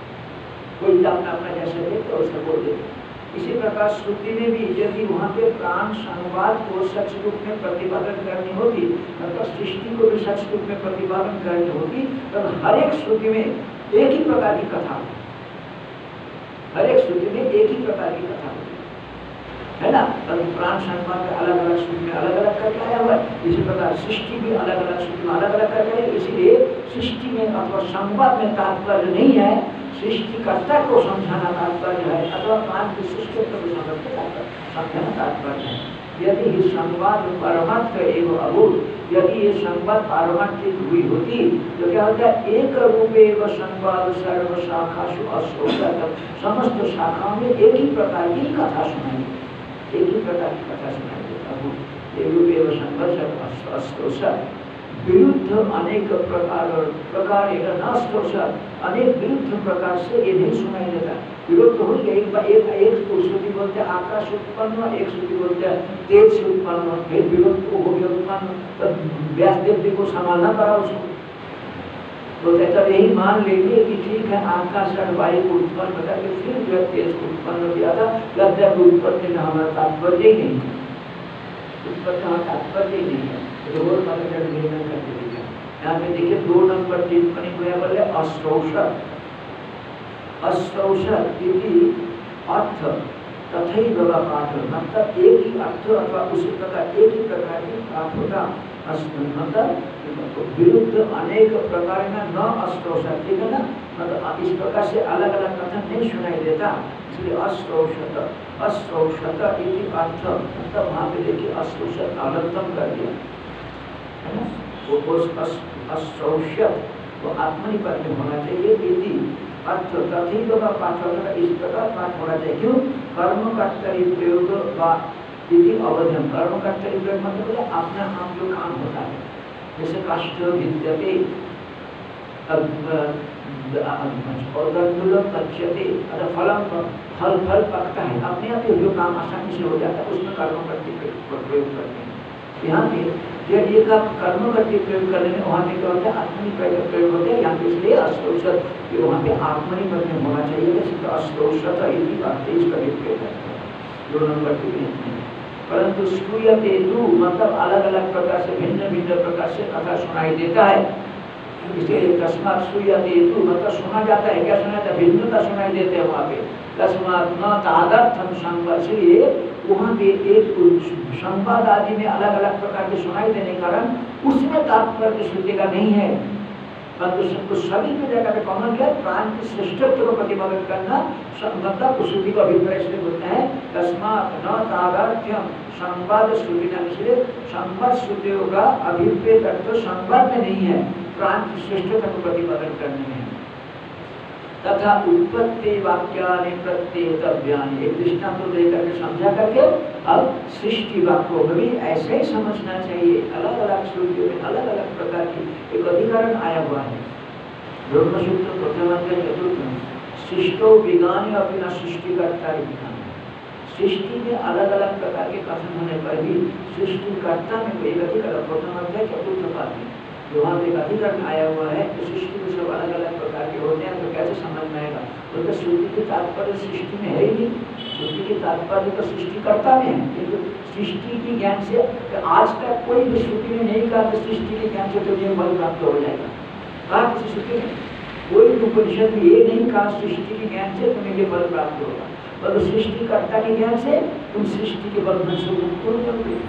A: कोई अपना अपना जैसे दे तो उसको बोल देते। इसी प्रकार श्रुति में भी यदि वहाँ पे प्राण संवाद को सच रूप में प्रतिपादन करनी होगी, मतलब सृष्टि को भी सच रूप में प्रतिपादन करनी होगी, तब हर एक श्रुति में एक ही प्रकार की कथा, हर एक श्रुति में एक ही प्रकार की कथा होती है ना। पर प्राण संवाद में अलग अलग श्रुति में अलग अलग करके आया हुआ है। इसी प्रकार सृष्टि भी अलग अलग श्रुति में अलग अलग करके आया। इसलिए सृष्टि में अथवा संवाद में तात्पर्य नहीं है सृष्टिकर्ता को समझाना तात्पर्य है, अथवा प्राण की सृष्टि को समझाना तात्पर्य है। यदि ये संवाद परमार्थ एवं अभूत, यदि ये संवाद पारमार्थिक हुई होती तो क्या होता है, एक रूपे व संवाद सर्व शाखासु अश्रोता, समस्त शाखाओं में एक ही प्रकार की कथा सुनाई, एक ही प्रकार की कथा सुनाई देता हूँ। एक रूपे व संवाद सर्व अश्रोता, विरुद्ध अनेक प्रकार प्रकार नष्टोषा, अनेक विरुद्ध प्रकार से ये नहीं सुनाई देता। विरुद्ध हो गया, एक एक एक श्रुति बोलते हैं आकाश उत्पन्न, एक श्रुति बोलते हैं तेज से उत्पन्न, फिर विरुद्ध हो गया उत्पन्न। तो व्यास देव जी को संभालना पड़ा उसको। बोलते तब यही मान लेंगे कि ठीक है आकाश और वायु को उत्पन्न करके फिर जो तेज को उत्पन्न किया था, गद्य को उत्पत्ति में हमारा तात्पर्य ही नहीं है, उत्पत्ति हमारा तात्पर्य ही नहीं है। रोल वाले निर्णय करके देखा। यहाँ पे देखिए दो नंबर टिप्पणी को है बोले अश्रौषध, अश्रौषध इति अर्थ तथैव पाठ, मतलब एक ही अर्थ अथवा उसी प्रकार एक ही प्रकार की पाठ होता। मतलब विरुद्ध अनेक प्रकार में न अश्रौषध, ठीक है ना, मतलब इस प्रकार से अलग अलग कथन नहीं सुनाई देता, इसलिए अश्रौषध अश्रौषध इति अर्थ, मतलब वहाँ पे देखिए अश्रौषध अलंतम कर दिया है ना, वो अश्रौषध वो आत्मनिपद में होना चाहिए। इति अर्थ तथैव का पाठ होगा, इस प्रकार पाठ होना चाहिए। क्यों? कर्म कर्तरी प्रयोग व इति अवध्यम, कर्म कर्तरी प्रयोग मतलब अपना काम जो काम होता है, जैसे काष्ठ विद्यते फलम फल फल पकता है, अपने आप जो काम आसानी से हो जाता है उसमें कर्म कर्तरी प्रयोग करते हैं। यहाँ पे जब ये का कर्म करके प्रयोग करने में वहाँ पे क्या होता है, आत्मनि प्रयोग होते हैं। यहाँ पे इसलिए अश्रौषध कि वहाँ पे आत्मनि पद में होना चाहिए, जैसे अश्रौषध इति बात इसका विपरीत है, दो नंबर की। परंतु श्रूयते तु मतलब अलग अलग प्रकार से भिन्न भिन्न प्रकार से कथा सुनाई देता है, इसलिए तस्मात् श्रूयते तु मतलब सुना जाता है, क्या सुना जाता है, भिन्नता सुनाई देते हैं वहाँ पे। तस्मात् न तादर्थम संवाद, इसलिए वहाँ पे एक संवाद आदि में अलग अलग प्रकार के सुनाई देने के कारण उसमें तात्पर्य श्रुति का नहीं है, परंतु सभी की जगह पे कॉमन क्या, प्राण की श्रेष्ठत्व को प्रतिपादन करना, मतलब श्रुति को अभिप्राय से बोलते हैं। तस्मात् न तादार्थ्यम संवाद श्रुति न, इसलिए संवाद श्रुतियों का अभिप्रेत अर्थ संवाद में नहीं है, प्राण की श्रेष्ठता को प्रतिपादन करने में है। तथा उत्पत्ति वाक्यानि प्रत्येतव्यानि, एक दृष्टांत तो देकर के समझा करके अब सृष्टि वाक्यों में भी ऐसे ही समझना चाहिए। अलग अलग श्रुतियों में अलग अलग प्रकार की एक अधिकरण आया हुआ है। ब्रह्मसूत्र प्रथम अध्याय चतुर्थ में सृष्टो विज्ञानी अपना सृष्टिकर्ता विज्ञान, सृष्टि में अलग अलग प्रकार के कथन होने पर भी सृष्टिकर्ता में कोई अधिकरण, प्रथम अध्याय चतुर्थ पाठ में वहाँ पे अधिकरण आया हुआ है। तो सृष्टि में सब अलग अलग प्रकार के होते हैं, तो कैसे समझ में आएगा? तो, तो श्रुति की तात्पर्य सृष्टि में है ही नहीं, श्रुति की तात्पर्य तो सृष्टिकर्ता में है। किंतु सृष्टि की ज्ञान से आज तक कोई भी श्रुति में नहीं कहा कि सृष्टि के ज्ञान से तुझे फल प्राप्त हो जाएगा। कहा किसी श्रुति में कोई उपनिषद में ये नहीं कहा सृष्टि के ज्ञान से तुम्हें ये फल प्राप्त होगा, पर सृष्टिकर्ता के ज्ञान से तुम सृष्टि के बंधन से मुक्त हो जाओगे,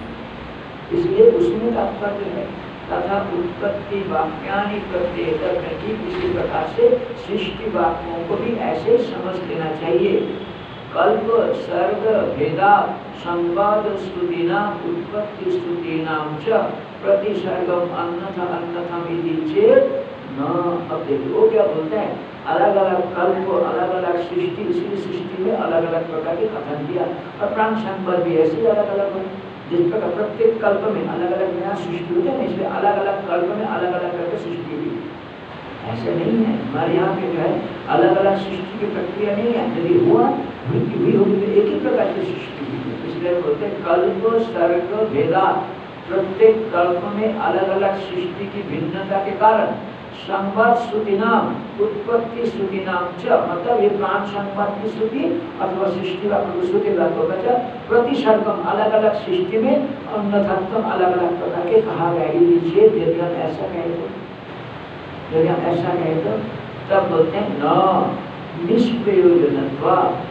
A: इसलिए उसमें तात्पर्य है। तथा उत्पत्ति वाक्यानि प्रत्येतव्यानि, ठीक इसी प्रकार से सृष्टि वाक्यों को भी ऐसे समझ लेना चाहिए। कल्प सर्ग भेदा संवाद स्तुतीनाम उत्पत्ति स्तुतीनाम च प्रतिसर्गम अन्यथा अन्यथा विधि चेत न। अब देखिए वो क्या बोलते हैं, अलग अलग कल्प अलग अलग सृष्टि, इसी सृष्टि में अलग अलग प्रकार के कथन किया, और प्राण संवाद भी ऐसे अलग अलग है। जिस प्रकार प्रत्येक कल्प में अलग अलग नया सृष्टि होता है, इसलिए अलग अलग कल्प में अलग अलग करके सृष्टि हुई, ऐसे नहीं है। हमारे यहाँ पे जो है अलग अलग सृष्टि की प्रक्रिया नहीं है, यदि हुआ मृत्यु हुई होगी तो एक ही प्रकार की सृष्टि हुई, इसलिए बोलते हैं कल्प सर्ग भेदा, प्रत्येक कल्प में अलग अलग सृष्टि की भिन्नता के कारण संवाद श्रुति नाम उत्पत्ति श्रुति नाम च, मतलब ये प्राण संवाद की श्रुति अथवा सृष्टि व श्रुति का प्रतिसर्गम अलग अलग सृष्टि में अन्यथात्म अलग अलग प्रकार के कहा गया। यदि हम ऐसा कहें तो यदि हम ऐसा कहें तो तब बोलते हैं न निष्प्रयोजनत्वा,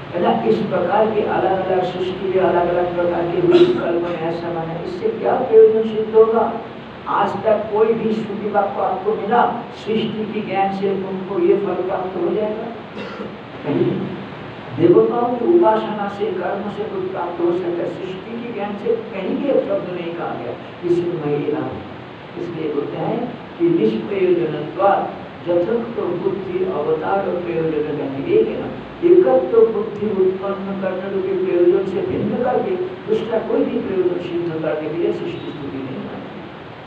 A: है ना। इस प्रकार के अलग अलग सृष्टि में अलग अलग प्रकार के हुई कल्पना ऐसा बना, इससे क्या प्रयोजन सिद्ध होगा? आज तक कोई भी श्रुति वाक्य आपको मिला सृष्टि की ज्ञान से तुमको ये फल प्राप्त हो जाएगा? कहीं देवताओं की उपासना से कर्म से कुछ प्राप्त हो सकता है, सृष्टि की ज्ञान से कहीं भी एक शब्द नहीं कहा गया। इसलिए महिला इसलिए बोलते हैं कि निष्प्रयोजनत्वात् यथोक्त बुद्धि अवतार प्रयोजन एक है ना, एकत्व बुद्धि उत्पन्न करने के प्रयोजन से भिन्न करके दूसरा कोई भी प्रयोजन सिद्ध करने के लिए सृष्टि स्तुति नहीं करती।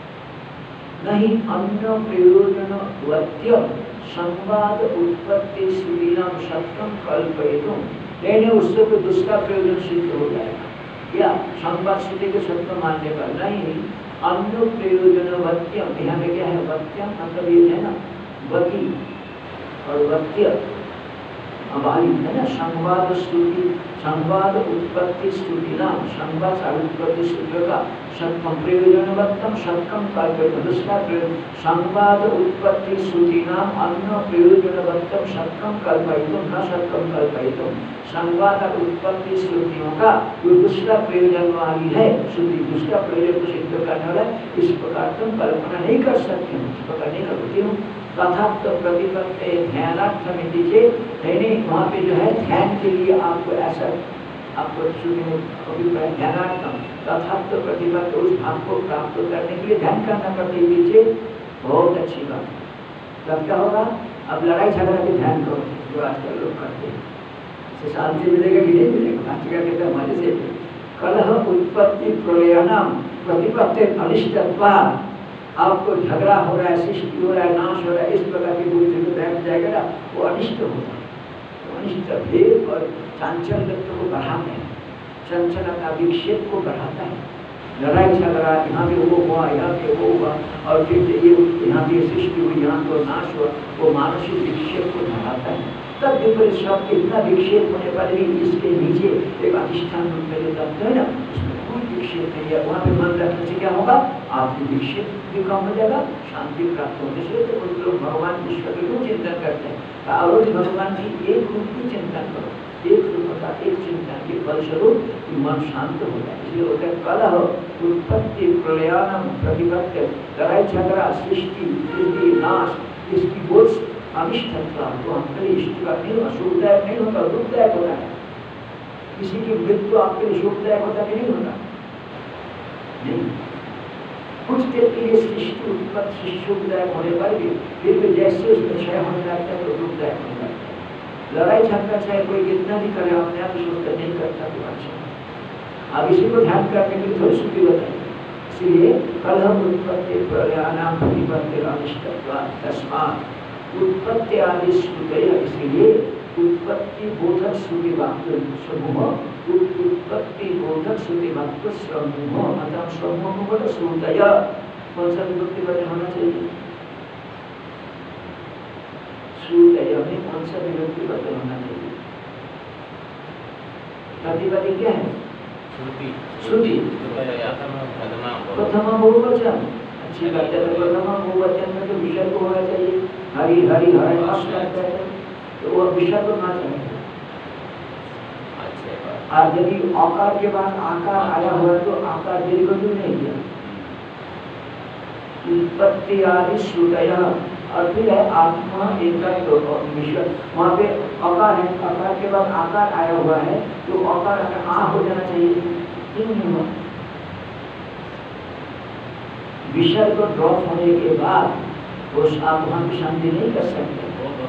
A: नहीं अन्य प्रयोजन वत्य संवाद उत्पत्ति सुरीनाम सत्यम कल्पयितुम, लेने उससे कोई दूसरा प्रयोजन सिद्ध हो जाएगा या संवाद श्रुति के सत्य मानने पर नहीं। अन्य प्रयोजन वत्यम, यहाँ में क्या है? वत्यम मतलब ये है ना वती और वत्य वाली है ना, संवाद स्तुति, संवाद उत्पत्ति स्तुति नाम, संवाद उत्पत्ति स्तुति का सत्कम प्रयोजनवत्तम सत्कम कल्पित, दूसरा प्रयोजन संवाद उत्पत्ति स्तुति नाम अन्य प्रयोजनवत्तम सत्कम कल्पितुम न सत्कम कल्पितुम, संवाद उत्पत्ति स्तुतियों का जो दूसरा प्रयोजन वाली है श्रुति, दूसरा प्रयोजन को सिद्ध करने वाला, इस प्रकार तुम कल्पना नहीं कर सकते हो, इस प्रकार नहीं करते हो। तथा तो प्रतिपत्ति ध्यानार्थ में दीजिए, नहीं वहाँ पे जो है ध्यान के लिए आपको ऐसा आपको अभिप्राय ध्यानार्थम तथा तो प्रतिपत्ति उस भाव को प्राप्त करने के लिए ध्यान करना पड़ता दीजिए। बहुत अच्छी बात है। तब क्या होगा? अब लड़ाई झगड़ा के ध्यान करो जो आजकल लोग करते हैं, इससे शांति मिलेगा कि नहीं मिलेगा? आजकल कहते मजे से कलह उत्पत्ति प्रलयनम प्रतिपत्ति अनिष्टत्वा, आपको झगड़ा हो रहा है, सृष्टि हो रहा है, नाश हो रहा है, इस प्रकार की बुद्धि में बैठ जाएगा ना, वो अनिष्ट होगा। तो अनिष्ट भेद और चांचल्यत्व को बढ़ाते हैं, चंचलता विक्षेप को बढ़ाता है। लड़ाई झगड़ा यहाँ पे वो हुआ, यहाँ पे वो हुआ, और फिर ये यहाँ पे सृष्टि हुई, यहाँ तो नाश हुआ, वो मानसिक विक्षेप को बढ़ाता है। तब विपरीत शब्द इतना विक्षेप होने पर भी इसके नीचे एक अधिष्ठान रूप में जो तत्व है ना, उसमें कोई विक्षेप नहीं है। वहाँ पे मन रखने से क्या होगा? आपकी विक्षेप भी कम हो जाएगा, शांति प्राप्त होने से। तो कुछ लोग भगवान विश्व के क्यों चिंतन करते हैं? और भगवान की एक रूप की चिंतन करो, एक रूप का एक चिंतन के फलस्वरूप मन शांत हो जाए। इसलिए होता है कलह उत्पत्ति प्रलयनम प्रतिपत्ति, लड़ाई झगड़ा सृष्टि वृद्धि नाश, इसकी बोझ अनिष्टता तो आपके लिए इष्ट का नहीं होगा, सुखदायक नहीं होता, दुखदायक होता है। किसी की मृत्यु आपके लिए सुखदायक होता कि नहीं होता? नहीं। कुछ देर के लिए सृष्टि उत्पत्ति सुखदायक होने पर भी फिर भी जैसे उसमें क्षय होने लगता है तो दुखदायक होने लगता है। लड़ाई झगड़ा चाहे कोई कितना भी करे, अपने आप सोचकर नहीं करता तो अच्छा। अब इसी को ध्यान करने के लिए थोड़ी श्रुति बताइए। इसलिए कलह उत्पत्ति प्रलयनाम प्रतिपत्ति अनिष्टत्वा तस्मात् उत्पत्ति आदि श्रुतयः, इसलिए उत्पत्ति बोधक श्रुति वाक्य समूह, उत्पत्ति बोधक श्रुति वाक्य समूह, मतलब समूह को बोलो श्रुतयः। कौन सा विभक्ति वचन होना चाहिए? श्रुतयः में कौन सा विभक्ति वचन होना चाहिए? प्रतिपत्ति क्या है? श्रुति। श्रुति प्रथमा बहुवचन, अच्छी बात है। प्रथमा बहुवचन में तो विषय को होना चाहिए, हरि हरि हरि करते हैं तो वो विषय को ना चाहिए। और यदि आकार के बाद आकार आया हुआ तो आकार दीर्घ क्यों नहीं किया? उत्पत्ति आदि श्रुतयः, और फिर है आत्मा एकत्व विषय, वहाँ पे आकार है, आकार के बाद आकार आया हुआ है तो आकार आ हो जाना चाहिए, क्यों नहीं हुआ? विषय को ड्रॉप होने के बाद वो आप वहाँ की शांति नहीं कर सकते।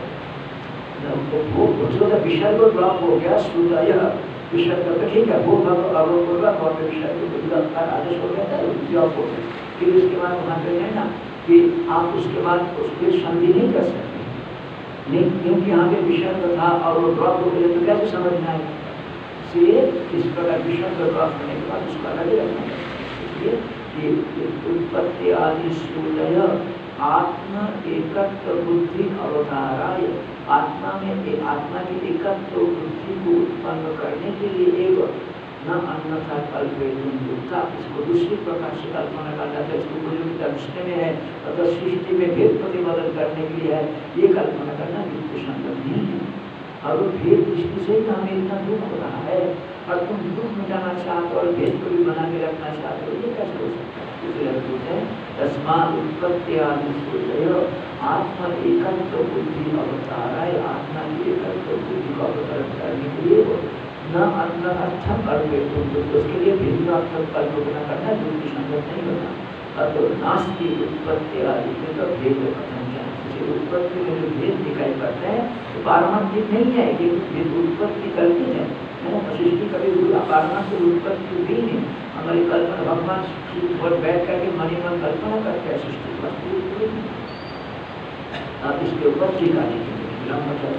A: वो तो विषय को ड्रॉप हो गया, श्रुतयः विषय का ठीक है, वो अवपूर्वक और विषय को आदेश हो गया था, ड्रॉप हो गया। फिर उसके बाद वहाँ पे है ना कि आप उसके बाद उसकी शांति नहीं कर सकते, नहीं, क्योंकि यहाँ पे विषय को था और वो ड्रॉप हो गया तो कैसे समझना है? इसलिए इस प्रकार विषय को ड्रॉप होने के बाद उसको अलग रखना है। इसलिए उत्पत्ति आदि श्रुतयः आत्मा एकत्व बुद्धि अवताराय, आत्मा में एक आत्मा की एकत्व बुद्धि को उत्पन्न करने के लिए एक न अन्यथा कल्पयितुम दुःखा, इसको दूसरी प्रकार से कल्पना करना है। इसको उपयोगिता दृष्टि में है अगर सृष्टि में भेद प्रतिपादन करने के लिए है, ये कल्पना करना बिल्कुल संभव नहीं है। और वो भेद दृष्टि से ही हमें इतना दुख हो रहा है, और तुम दुख मिटाना चाहते हो और भेद को भी बना के रखना चाहते हो, ये कैसे हो सकता है? इसलिए बोलते हैं तस्मात् उत्पत्ति आदि सूर्य आत्मा एकत्व बुद्धि अवतार है। आत्मा की एकत्व बुद्धि को अवतरण करने के लिए न अन्य अर्थम अर्थ उसके लिए भिन्न अर्थ कल्पना करना युक्ति संगत नहीं होता। अब तो नास्ति उत्पत्ति आदि में तो भेद कथन चाहिए, उत्पत्ति में जो भेद दिखाई पड़ता है तो पारमार्थिक नहीं है कि उत्पत्ति कल्पित है, सृष्टि कभी पारमार्थिक उत्पत्ति भी नहीं। हमारी कल्पना भगवान और बैठ करके मनी मन कल्पना करते हैं सृष्टि वस्तु। आप इसके ऊपर टीका लिखेंगे,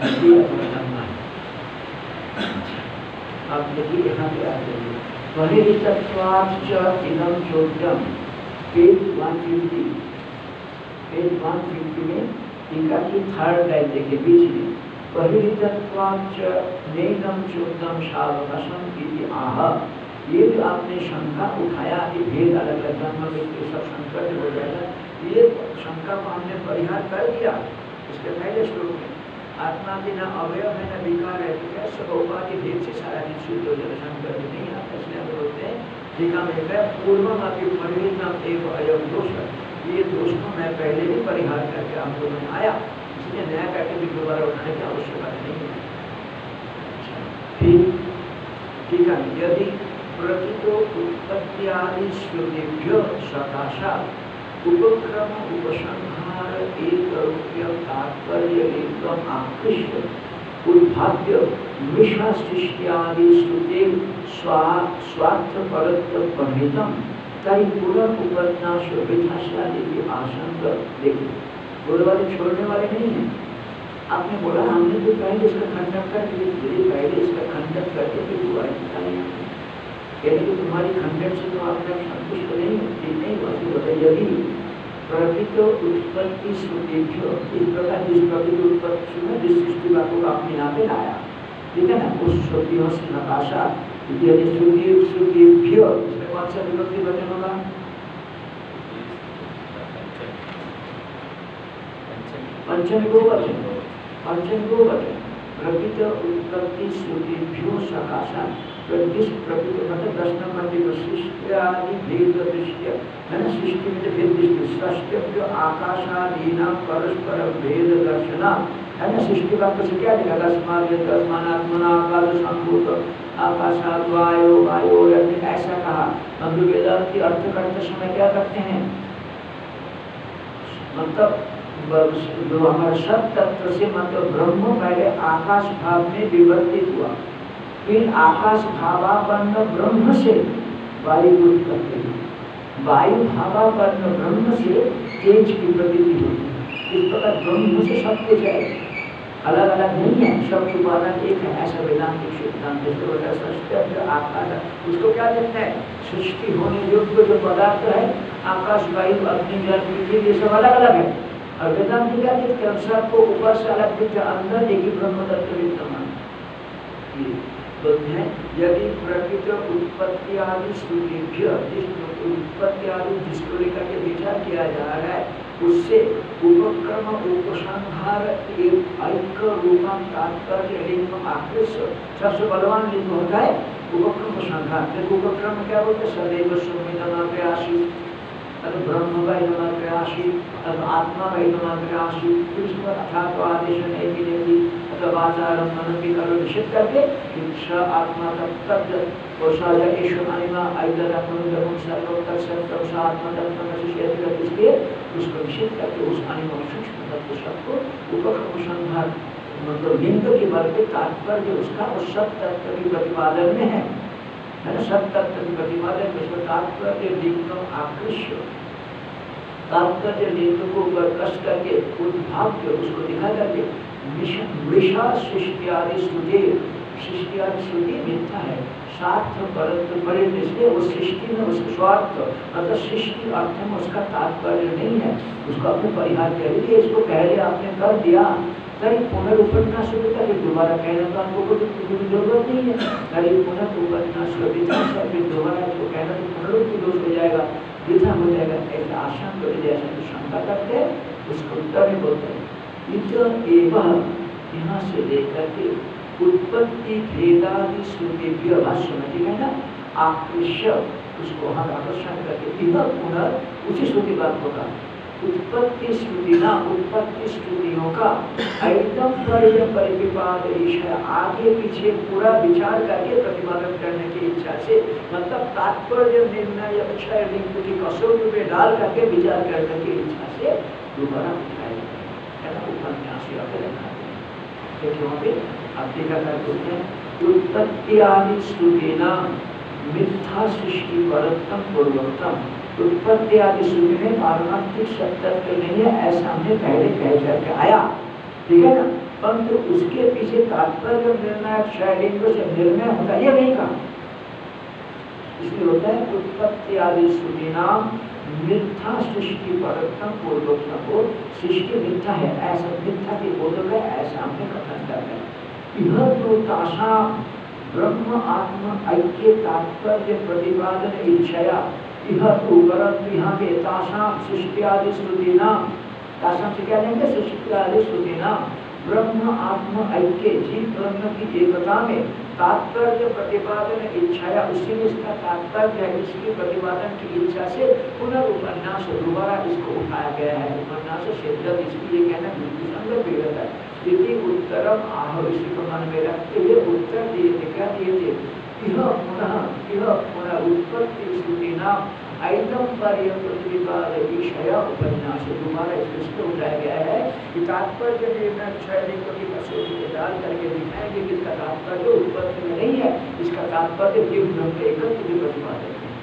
A: आप देखिए यहाँ पे आ जाइए बहिर्तत्वाच्च इदं चोद्यम पेज एक सौ पचास, पेज एक सौ पचास में टीका की थर्ड लाइन देखिए बीच में बहिर्तत्वाच्च नेदं चोद्यम सावकाशम इति आह। ये जो आपने शंका उठाया कि भेद अलग अलग जन्म में सब शंका हो जाएगा, ये शंका को हमने परिहार कर दिया इसके पहले श्लोक में। आत्मा की न अवयव है न विकार है, तो कैसे होगा कि भेद से सारा दिन शुद्ध हो जाए? शंकर भी नहीं आता, इसलिए हम बोलते हैं टीका में है पूर्वम अभी परिवर्तन एक अयम दोष है, ये दोष को मैं पहले भी परिहार करके आपको में आया, इसलिए नया करके भी दोबारा उठाने की आवश्यकता नहीं है। फिर टीका में यदि प्रकृतो उत्पत्त्यादि श्रुतिभ्यो सकाशा उपक्रम उपसंहार एक रूपयं तात्पर्य एकदम आकृष्य उद्भाव्य मिश्रा सृष्टियादि श्रुते स्वा स्वार्थ परत्व प्रहितम तरी पुनर्उपन्यास विधाशाली की आशंका। देखिए बोलने वाले छोड़ने वाले नहीं है। आपने बोला हमने तो पहले इसका खंडन कर दिया, पहले इसका खंडन करके फिर हुआ यदि तो तुम्हारी खंडन से तो आपने संतुष्ट नहीं होती नहीं होती होता। यदि प्रकृत उत्पत्ति श्रुतिभ्यो इस प्रकार जिस प्रकृति उत्पत्ति में जिस सृष्टि वाक्यों को आपने यहाँ पे लाया, ठीक है ना, उस श्रुतियों से नकाशा यदि श्रुति श्रुतिभ्यो इसमें कौन सा विभक्ति वचन होगा? पंचमी को वचन, पंचमी को वचन प्रकृत उत्पत्ति श्रुतिभ्यो सकाशा जिस प्रकृति मतलब दस नंबर की सृष्टि आदि भेद दृष्टि है ना, सृष्टि में जो भेद दृष्टि सृष्टि जो आकाशादीना परस्पर भेद दर्शना है ना, सृष्टि का कुछ क्या लिखा तस्मात् तस्मानात्मना आकाश संभूत आकाशाद वायो वायो ऐसा कहा। हम लोग वेदांत की अर्थ करते समय क्या करते हैं, मतलब जो हमारे सब तत्व से मतलब ब्रह्म पहले आकाश भाव में विवर्तित हुआ, फिर आकाश भावापन्न ब्रह्म से वायु उत्पत्ति हुई, वायु भावापन्न ब्रह्म से तेज की प्रतीति होती है। इस प्रकार ब्रह्म से सब कुछ है, अलग अलग नहीं है, सब उपादान एक है, ऐसा वेदांतिक सिद्धांत। आकाश उसको क्या देखते हैं, सृष्टि होने योग्य जो पदार्थ है आकाश वायु अग्नि जल पृथ्वी ये सब अलग अलग है, और वेदांत क्या देखते हैं सबको ऊपर से अलग दिखते अंदर एक ही ब्रह्म तत्व विद्यमान है। यदि प्रकृत उत्पत्ति आदि श्रुतिभ्य जिस उत्पत्ति आदि जिसको लेकर के विचार किया जा रहा है उससे उपक्रम उपसंहार एक ऐक्य रूपम तात्पर्य लिंगम आकृष्य सबसे बलवान लिंग होता है उपक्रम उपसंहार। उपक्रम क्या बोलते हैं, सदैव सुमितना प्रयासी, अरे ब्रह्म का इतना प्रयासी, अब आत्मा का इतना प्रयासी, फिर उसके बाद अथा तो आदेश नहीं मिलेगी तब आचार मन भी करो निषेध करके इच्छा आत्मा तक तक कोशाया ईश्वर महिमा आइदर अपने सर्वोत्तर सर्वोत्तर आत्मा तत्व में इसलिए उसको निषेध करके उस अनिमा सूक्ष्म तत्व सबको उपक्रम संहार मतलब लिंग के बल पे तात्पर्य उसका उस सब तत्व की प्रतिपादन में है, है ना, सब तत्व की प्रतिपादन में उसका तात्पर्य लिंगम आकृष्य, तात्पर्य लिंग को कष्ट करके उद्भाव्य उसको दिखा करके मृषा सृष्टि आदि श्रुति, सृष्टि आदि श्रुति मिथ्या है, स्वार्थ परंतु परिण इसलिए उस सृष्टि में उसका स्वार्थ मतलब सृष्टि अर्थ में उसका तात्पर्य नहीं है, उसको अपने परिहार कर दिया। इसको पहले आपने कर दिया कहीं पुनर्उपन्यास फिर दोबारा कहना तो आपको कोई जरूरत नहीं है, कहीं पुनर्उपन्यास फिर दोबारा इसको कहना तो पुनरुक्ति दोष हो जाएगा, वृथा हो जाएगा, ऐसा आशंका जैसे शंका करते हैं उसको उत्तर में बोलते हैं। एवं यहाँ से लेकर के उत्पत्ति भेदादि श्रुतिभ्य भाष्य में ठीक है ना, आकृष्य उसको हम आकर्षण करके यह पुनः उसी श्रुति बात होगा। उत्पत्ति श्रुति ना उत्पत्ति श्रुतियों का एकदम पर्य परिपाद है, आगे पीछे पूरा विचार करके प्रतिपादन करने की इच्छा से, मतलब तात्पर्य निर्णय अक्षय लिंग की कसौटी में डाल करके विचार करने की इच्छा से दोबारा उठाया है ना उपन्यास या फिर आप देखा करते हैं उत्पत्ति आदि श्रुति ना मिथ्या सृष्टि परतम पूर्वोत्तम। उत्पत्ति आदि श्रुति में पारमार्थिक सत्य नहीं है ऐसा हमने पहले कह करके आया, ठीक है ना, परंतु उसके पीछे तात्पर्य निर्णय शैलिंग से निर्णय होता ये नहीं कहा, इसलिए होता है उत्पत्ति आदि श्रुति नाम मिथ्या सृष्टि परतम पूर्वोत्तम को सृष्टि मिथ्या है ऐसा मिथ्या के बोधक है ऐसा हमने कथन करते हैं। यह तो ताशा ब्रह्म आत्म ऐक्य तात्पर्य प्रतिपादन इच्छया यह तो परंतु यहाँ पे ताशा सृष्टि आदि श्रुति नाम ताशा से क्या लेंगे सृष्टि आदि श्रुति नाम ब्रह्म आत्म ऐक्य जीव ब्रह्म की एकता में तात्पर्य प्रतिपादन इच्छा उसी में इसका तात्पर्य है, इसकी प्रतिपादन की इच्छा से पुनर्उपन्यास दोबारा इसको उठाया गया है। उपन्यास क्षेत्र इसकी ये कहना बिल्कुल संगत भी रहता है। यदि उत्तरम आह इसी को मन में रखते हुए उत्तर दिए थे क्या दिए थे यह पुनः यह पुनः उत्पत्ति श्रुति नाम आइटम पर यह प्रतिपाद विषय उपन्यास दोबारा इसको उठाया गया है कि तात्पर्य निर्णय छह लिंग की कसौटी में डाल करके दिखाएंगे कि इसका तात्पर्य उत्पत्ति में नहीं है, इसका तात्पर्य जीव ब्रह्म एकत्व के प्रतिपादन है।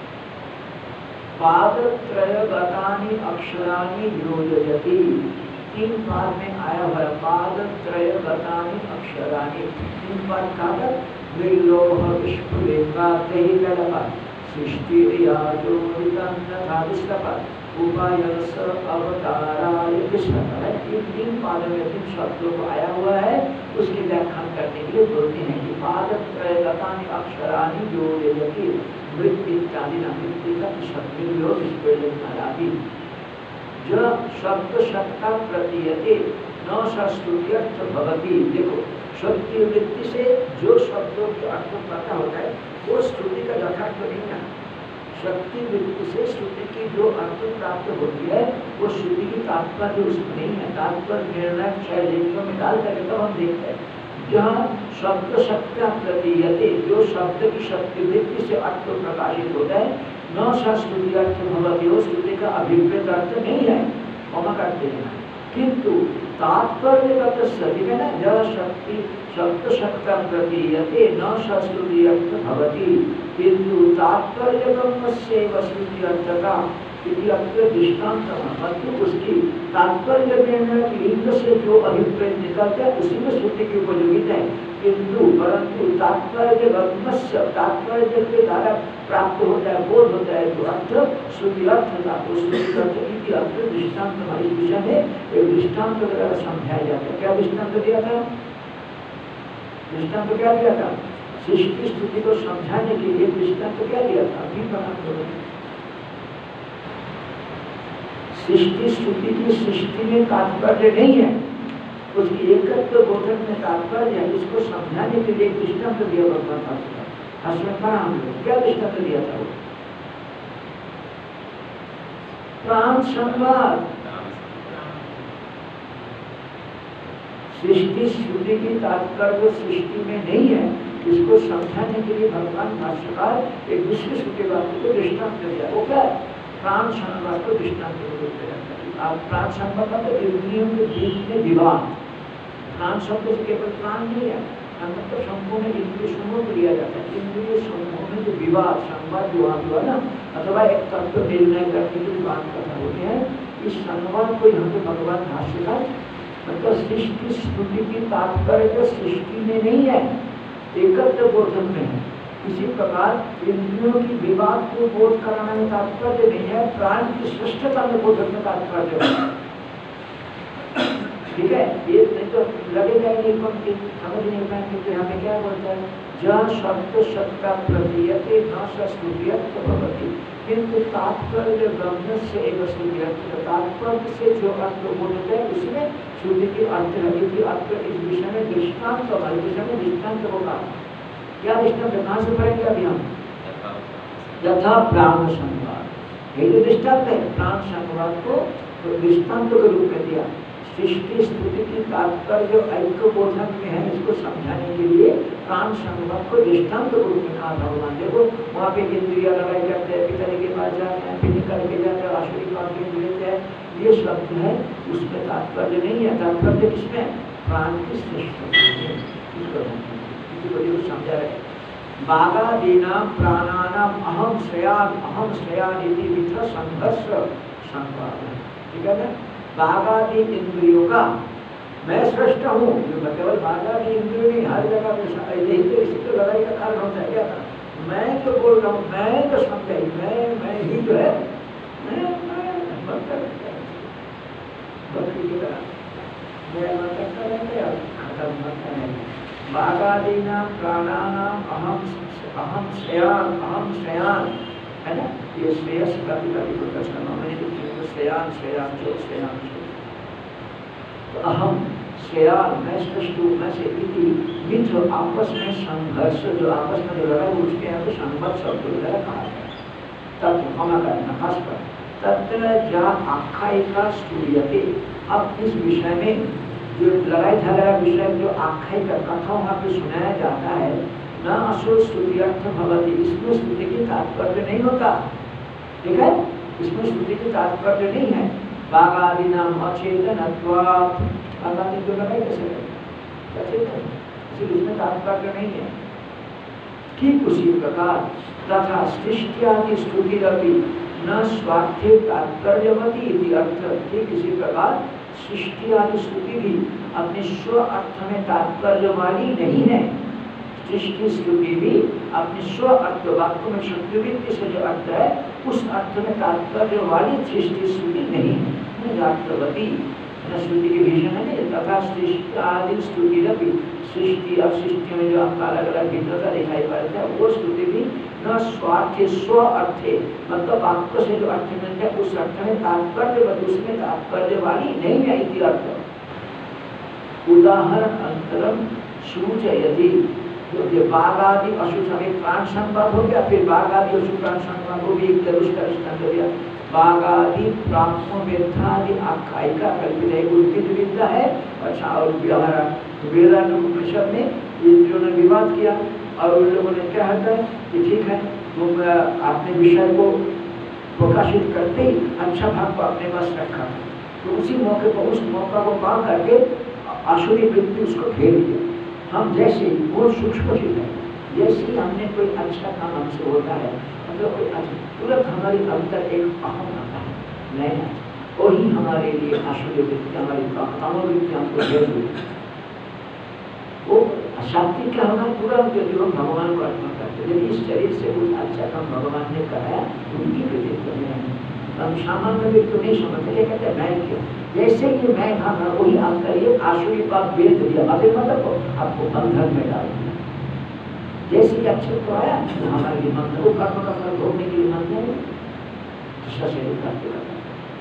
A: पादत्रयगतानि अक्षराणि योजयति तीन पाद में आया हुआ है पादत्रयगतानि अक्षराणि तीन पाद का निर्लोह विस्फुलिंगा तेहि गलपा सृष्टिर्याजो वितन्नथा विश्लपा उपायस अवताराय विश्लपा है। इन तीन पादों में तीन शब्दों को आया हुआ है उसकी व्याख्यान करने के लिए बोलते हैं कि पादत्रयगतानि अक्षराणि योजयति मृत इत्यादि मृत्यु का शब्द योग विस्फुलिंगादि जो शब्द शक्ता प्रतीयते न संस्तुत्यर्थ भवति। देखो शक्ति वृत्ति से जो शब्दों के अर्थ पता होता है वो स्तुति का यथार्थ नहीं है। शक्ति वृत्ति से श्रुति की जो अर्थ प्राप्त होती है वो श्रुति की तात्पर्य उसमें नहीं है। तात्पर्य निर्णय छह लिंगों में डाल करके तो हम देखते हैं जहाँ शब्द शक्ता प्रतीयते जो शब्द की शक्ति वृत्ति से अर्थ प्रकाशित होता है न संस्तुति अर्थ भवति वो श्रुति का अभिप्रेत अर्थ नहीं है क्षमा करते हैं, किंतु तात्पर्य का सही है ना जब शक्ति शब्द शक्ता प्रतीयते न संस्तुति अर्थ भवति किंतु तात्पर्य ब्रह्म से वस्तुति अर्थ का इति अत्र दृष्टांत मतलब उसकी तात्पर्य निर्णय लिंग से जो अभिप्राय निकलता है उसी में श्रुति की उपयोगिता है, किंतु परंतु तात्पर्य ब्रह्म से तात्पर्य के द्वारा प्राप्त होता है बोध होता है जो अर्थ श्रुति अर्थ था उस श्रुति अर्थ इति अत्र दृष्टांत हमारे विषय में एक दृष्टांत द्वारा समझाया जाता है। क्या दृष्टांत दिया था? दृष्टांत क्या दिया था? सृष्टि स्तुति को समझाने के लिए दृष्टांत क्या दिया था? अभी बना सृष्टि स्तुति की सृष्टि में तात्पर्य नहीं है, उसकी एकत्व बोधन में तात्पर्य है। इसको समझाने के लिए दृष्टांत दिया भगवान भास्कर क्या दृष्टांत दिया था? वो प्राण संवाद सृष्टि स्तुति की तात्पर्य सृष्टि में नहीं है, इसको समझाने के लिए भगवान भाष्यकार एक दूसरे श्रुति वाक्य को दृष्टांत दिया। वो क्या है? प्राण संवाद को दृष्टांत आप प्राण संवाद का इंद्रियों के बीच में विवाद प्राण शब्द से केवल प्राण नहीं है मतलब संपूर्ण इंद्रिय समूह को लिया जाता है। इंद्रिय समूह में जो विवाद संवाद जो वहाँ हुआ ना अथवा एक तत्व निर्णय करने की बात करना होती है, इस संवाद को यहाँ पे भगवान भाष्यकार मतलब सृष्टि स्तुति की तात्पर्य सृष्टि में नहीं है एकत्व बोधन में है। इसी प्रकार इंद्रियों की विवाद को बोध कराने में तात्पर्य नहीं है, प्राण की श्रेष्ठता में बोधन में तात्पर्य है। ठीक है, ये नहीं तो लगेगा ही नहीं, पंक्ति समझ नहीं पाएंगे। तो यहाँ पे क्या बोलता है, जहाँ शब्द सत्ता प्रतीयते न स्तुत्यर्थ भवति, किंतु तात्पर्य ब्रह्म से एक स्तुत्यर्थ, तात्पर्य से जो अर्थ बोलते हैं उसमें श्रुति की अर्थ है, क्योंकि अर्थ इस विषय में दृष्टांत होगा, इस विषय में दृष्टांत होगा। क्या दृष्टांत, कहाँ से पढ़ेंगे अभी हम, यथा प्राण संवाद, ये जो दृष्टांत है प्राण संवाद को तो दृष्टांत के रूप में दिया। सृष्टि स्तुति की तात्पर्य जो ऐक्य बोधन में है, इसको समझाने के लिए प्राण संवाद को दृष्टांत के रूप में कहा भगवान। देखो वहाँ पे इंद्रिया लड़ाई करते हैं, पिता के पास जाते हैं, फिर निकल के जाते हैं, आश्री कांति लेते हैं, ये शब्द है उसमें तात्पर्य नहीं है। तात्पर्य किसमें, प्राण की सृष्टि, इसको समझा रहे। बागादीनां प्राणानाम अहम श्रेयान अहम श्रेयान इति विथ संघर्ष संवाद, ठीक है ना। बागादि इंद्रियों का मैं श्रेष्ठ हूँ, केवल बागादि इंद्रियों नहीं, हर जगह पे यही तो इसी तो लड़ाई का कारण होता है। क्या था, मैं जो बोल रहा हूँ, मैं तो समझा, मैं मैं ही जो है, मैं मैं मतलब बकरी की तरह मैं मतलब करेंगे और खत्म मत करेंगे। बागादीनां प्राणानाम अहम अहम श्रेयान अहम श्रेयान, है ना, ये श्रेयस कभी कभी को कष्ट मैंने श्रेयान श्रेयान जो श्रेयान तो अहम श्रेयान मैं श्रेष्ठ हूँ, मैं से इति मित्र आपस में संघर्ष, जो आपस में जो लड़ाई उसके यहाँ पे संघर्ष शब्द वगैरह कहा गया। तत्व क्षमा करना खास कर तत्र जा आख्यायिका स्तूयते। अब इस विषय में जो लड़ाई झगड़ा विषय जो आख्यायिका कथा वहाँ पे सुनाया जाता है, न असुर स्तुत्यर्थ भवति, इसमें स्तुति की तात्पर्य नहीं होता, ठीक है, इसमें स्तुति की तात्पर्य नहीं है। बागादीनां अचेतनत्वात्, बागादि को लड़ाई कैसे करें, अचेतन, इसलिए इसमें तात्पर्य नहीं है। ठीक उसी प्रकार तथा सृष्टियादि स्तुतिरपि न स्वार्थे तात्पर्यवती इति अर्थ, ठीक इसी प्रकार सृष्टि आदि स्तुति भी अपने स्व अर्थ में तात्पर्य वाली नहीं है। सृष्टि स्तुति भी अपने स्व अर्थ वाक्य में शब्दवृत्ति से जो अर्थ है उस अर्थ में तात्पर्य वाली सृष्टि स्तुति नहीं है। स्तुति के भीषण है तथा सृष्टि आदि स्तुति भी सृष्टि अब सृष्टि में जो आपका अलग अलग भिन्नता दिखाई पड़ता है वो स्तुति भी न स्वार्थ स्व अर्थ है, मतलब वाक्य से जो अर्थ मिलता है उस अर्थ में तात्पर्य उसमें तात्पर्य वाली नहीं है इति अर्थ। उदाहरण अंतरम सूचयति, जो बाघ आदि अशुभ में प्राण संवाद हो गया, फिर बाघ आदि अशुभ प्राण संवाद हो भी एक दरुष का दृष्टांत हो गया। बाघ आदि प्राप्त वेदा आदि आख्यायिका कल्पित है, उल्पित विद्या है। अच्छा, और व्यवहार वेदांत में इंद्रियों ने विवाद किया और उन लोगों ने क्या होता है कि ठीक है तुम अपने विषय को प्रकाशित करते ही अच्छा भाग को अपने पास रखा, तो उसी मौके पर उस मौका को पा करके आसुरी वृत्ति उसको घेर दिया। हम जैसे ही वो सूक्ष्म चीज है, जैसे ही हमने कोई अच्छा काम हमसे होता है मतलब कोई अच्छा तुरंत हमारे अंदर एक अहम आता है, नहीं वही हमारे लिए आसुरी वृत्ति हमारी कामवृत्ति हमको घेर देती। वो शाक्ति क्या होगा, तुरंत जो भगवान को अर्पण करते हैं। यदि इस शरीर से कुछ अच्छा काम भगवान ने कराया उनकी प्रति करने हम सामान्य व्यक्ति तो नहीं समझते, क्या कहते हैं मैं क्यों, जैसे ये मैं भावना वही आपका ये आसुरी पाप बेच दिया, अभी मतलब आपको बंधन में डाल दिया। जैसे ही अक्षर को आया तो हमारे लिए मन वो कर्म का फल भोगने के लिए मन है दूसरा शरीर करते करता।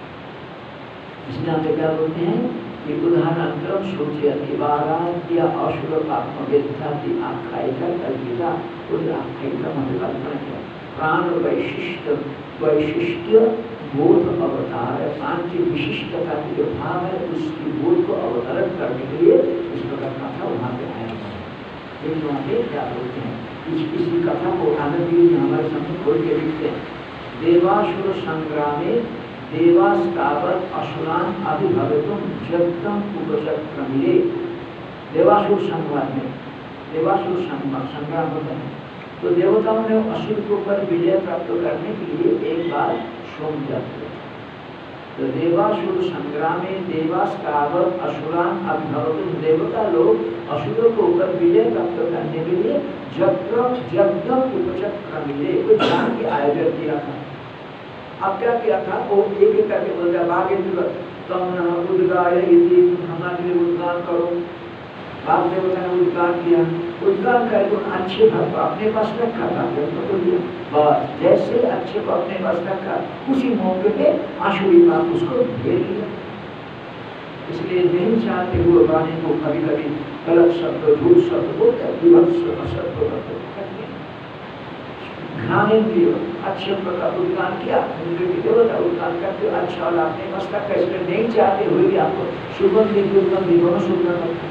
A: इसलिए हम क्या बोलते हैं कि उदाहरण सूचयति बागाद्य अशुभ पाप वेदादि आख्यायिका कल्पिता, उस आख्यायिका मतलब कल्पना किया। प्राण वैशिष्ट वैशिष्ट्य बोध अवतार, प्राण की विशिष्टता की जो भाव है उसकी बोध को अवतरण करने के लिए इस प्रकार कथा वहाँ पे आया है। लेकिन वहाँ पे क्या बोलते हैं, इस इसी कथा को आनंद जी हमारे सामने खोल के लिखते हैं। देवासुर संग्रामे देवास्तावत असुरान अभिभवेतुम जगतम उपचक्रमिले। देवासुर संग्राम में देवासुर संग्राम होता है तो देवताओं ने असुर के ऊपर विजय प्राप्त करने के लिए एक बार सोमयाग किया। तो देवासुर संग्राम में देवास्तावत असुरान अभिभवेतुम, देवता लोग असुरों के ऊपर विजय प्राप्त करने के लिए जगतम जगतम उपचक्रमिले कोई जान की आयोजन किया था। अब क्या किया था, वो एक एक करके बोल दिया बाघेंद्र तम उद्गाय यदि तुम हमारे लिए उद्गान करो। बाघ देवता ने उद्गान किया, उद्गान करके उन अच्छे भाग को अपने पास रखा था, तो दिया बस जैसे अच्छे को अपने पास रखा उसी मौके पे आशुरी बाघ उसको घेर लिया। इसलिए नहीं चाहते हुए वाणी को कभी कभी गलत शब्द झूठ शब्द बोलते विभत्स शब्द करते घ्राणेन्द्रिय अच्छे प्रकार उद्गान किया, इंद्रिय की देवता उद्गान करते अच्छा और आपने मस्ता कैसे नहीं चाहते हुए भी आपको सुगंध दुर्गंध दोनों सुगंध होता है।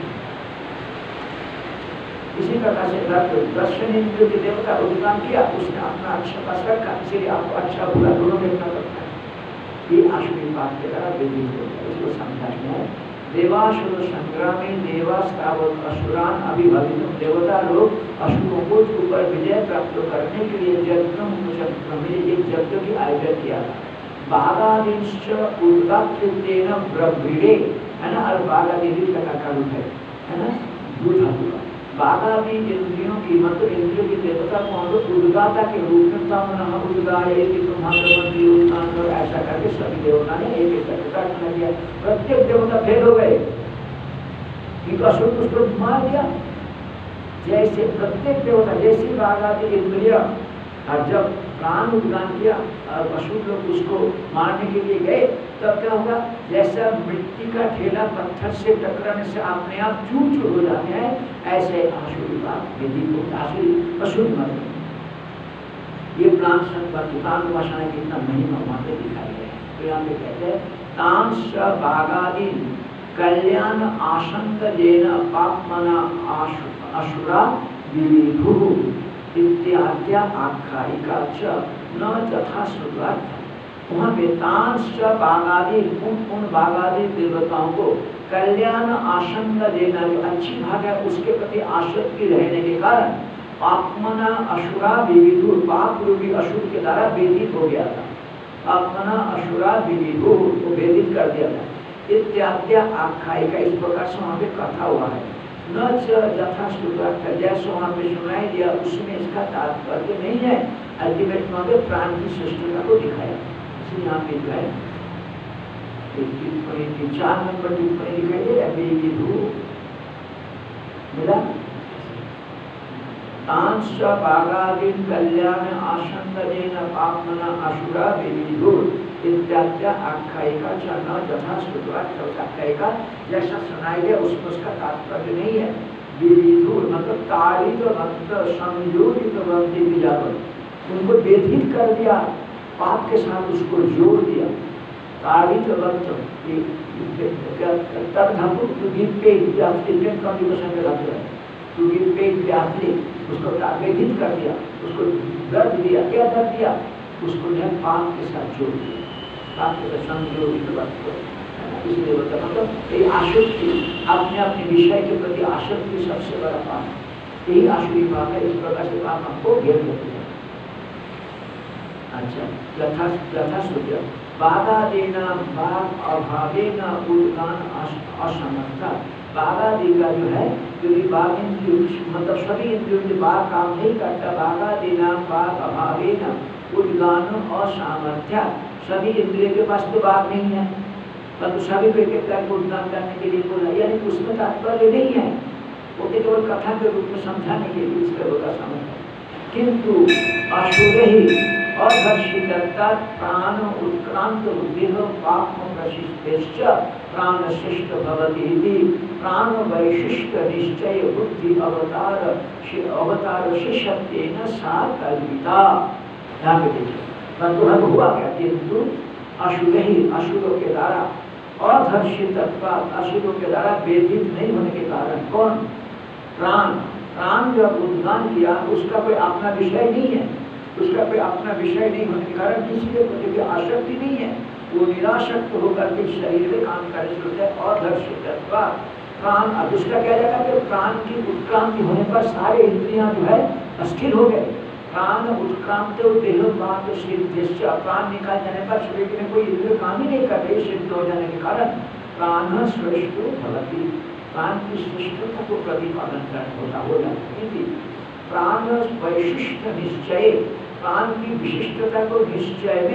A: इसी प्रकार से दर्शन इंद्रिय की देवता उद्गान किया, उसने अपना अच्छा पास रखा, इसीलिए आपको अच्छा बुरा दोनों देखना पड़ता है। ये आशुरी बात के द्वारा विदित होता है, इसको समझना है। देवासुर संग्रामी देवास्तावत असुरान अभिभवितुम, देवता लोग असुरों को ऊपर विजय प्राप्त करने के लिए यज्ञ में एक यज्ञ की आयोजन किया था। बाघादिश्च उद्गात्तेन ब्रह्मिणे, है ना, और बाघादि का रूप है, है ना, दूध हुआ। बाघादि इंद्रियों की मतलब इंद्रियों की देवता को हम लोग उद्गाता के रूप में तमन उद्गाय तुम्हारे मंत्री उत्थान और ऐसा करके सभी देवता ने एक एक करके प्रार्थना किया। प्रत्येक देवता फेल हो गए, असुर उसको मार दिया। जैसे प्रत्येक देवता जैसी बाघादि इंद्रिया और जब प्राण उद्गान किया और असुर लोग उसको मारने के लिए गए, तब क्या होगा, जैसा मिट्टी का ठेला पत्थर से टकराने से अपने आप चूर चूर हो जाते हैं, ऐसे आसुरी बात विधि को आसुरी असुर मर गए। ये प्राण संतान भाषा ने कितना महिमा वहां पे दिखाई है। तो यहाँ पे कहते हैं तांश बाघादि कल्याण आशंक जेन पापमना असुरा विविधु इत्याद्या आख्यायिका च न तथा श्रुतार्थ। वहाँ पे तांश बाघादि उन उन बाघादि देवताओं को कल्याण आशंका देना, जो अच्छी भाग है उसके प्रति आसक्ति रहने के कारण पापमना असुरा विविधु, पाप रूपी असुर के द्वारा वेदित हो गया था। पापमना असुरा विविधु को वेदित कर दिया था। इत्याद्या आख्यायिका, इस प्रकार से वहाँ पे कथा हुआ है। न यथा श्रुतार्थ, जैसे वहाँ पे सुनाई दिया उसमें इसका तात्पर्य नहीं है। अल्टीमेट वहाँ पे प्राण की सृष्टि को दिखाया। इसलिए यहाँ पे जो है टिप्पणी चार नंबर टिप्पणी दिखाई दे रहा मिला। तांश बाघादि कल्याण आशंकजेन पापमना असुरा विविधु इत्याद्या आख्यायिका च न यथा श्रुतार्थ। आख्यायिका जैसा सुनाई दिया उसमें उसका तात्पर्य नहीं है। विविधु मतलब ताड़ित मतलब संयोजित बनती विजापन, उनको व्यथित कर दिया, पाप के साथ उसको जोड़ दिया। ताड़ित वक्त तब धातु टू गिव पे इंडियन कम्युनिकेशन में धातु है, टू गिव पे व्यापनी, उसको व्यथित कर दिया, उसको दर्द दिया। क्या दर्द दिया? उसको जो पाप के साथ जोड़ दिया, पाप के साथ संयोजित वक्त। इसलिए होता मतलब ये आसक्ति, अपने अपने विषय के प्रति आसक्ति सबसे बड़ा पाप, यही आसुरी पाप है। इस प्रकार से पाप हमको घेर लेते हैं। अच्छा, यथा यथा सूर्य बाघादेना बाघ अभावेन उद्गान असमर्था। बाघादि का जो है, यदि बाघ इंद्रिय मतलब सभी इंद्रियों में बाघ काम नहीं करता, बाघादेना बाघ अभावेन उद्गान असामर्थ्य, सभी इंद्रियों के पास तो बाघ नहीं है, परंतु सभी को एक एक करके उद्गान करने के लिए बोला, यानी उसमें तात्पर्य नहीं है, वो केवल कथा के रूप में समझाने के लिए इसका होगा समझ। किंतु असुर ही अधर्षितता प्राण उत्क्रांत देह पाप प्रशिष्ट प्राण शिष्ट भवति इति प्राण वैशिष्ट निश्चय बुद्धि अवतार अवतार शिष्यत्वेन सा कल्पिता। यहाँ पे देखिए, परंतु हम हुआ क्या, किंतु असुर ही असुरों के द्वारा अधर्षितत्वा, असुरों के द्वारा वेदित नहीं होने के कारण कौन, प्राण प्राण जब उद्गान किया उसका कोई अपना विषय नहीं है, उसका कोई अपना विषय नहीं होने के कारण किसी के प्रति कोई आसक्ति नहीं है, वो निराशक्त होकर के शरीर में काम करने लगता है। अधर्षितत्वा प्राण, अब उसका क्या जाएगा कि प्राण की उत्क्रांति होने पर सारे इंद्रियां जो है अस्थिर हो गए। प्राण उत्क्रांत देह बात सिद्ध, प्राण निकाल जाने पर शरीर में कोई इंद्रिय काम ही नहीं कर रही, सिद्ध हो जाने के कारण प्राण श्रेष्ठ भवति, प्राण की श्रेष्ठता को प्रतिपादन करना होता हो जाता है। प्राण वैशिष्ट निश्चय, प्राण की विशिष्टता को निश्चय में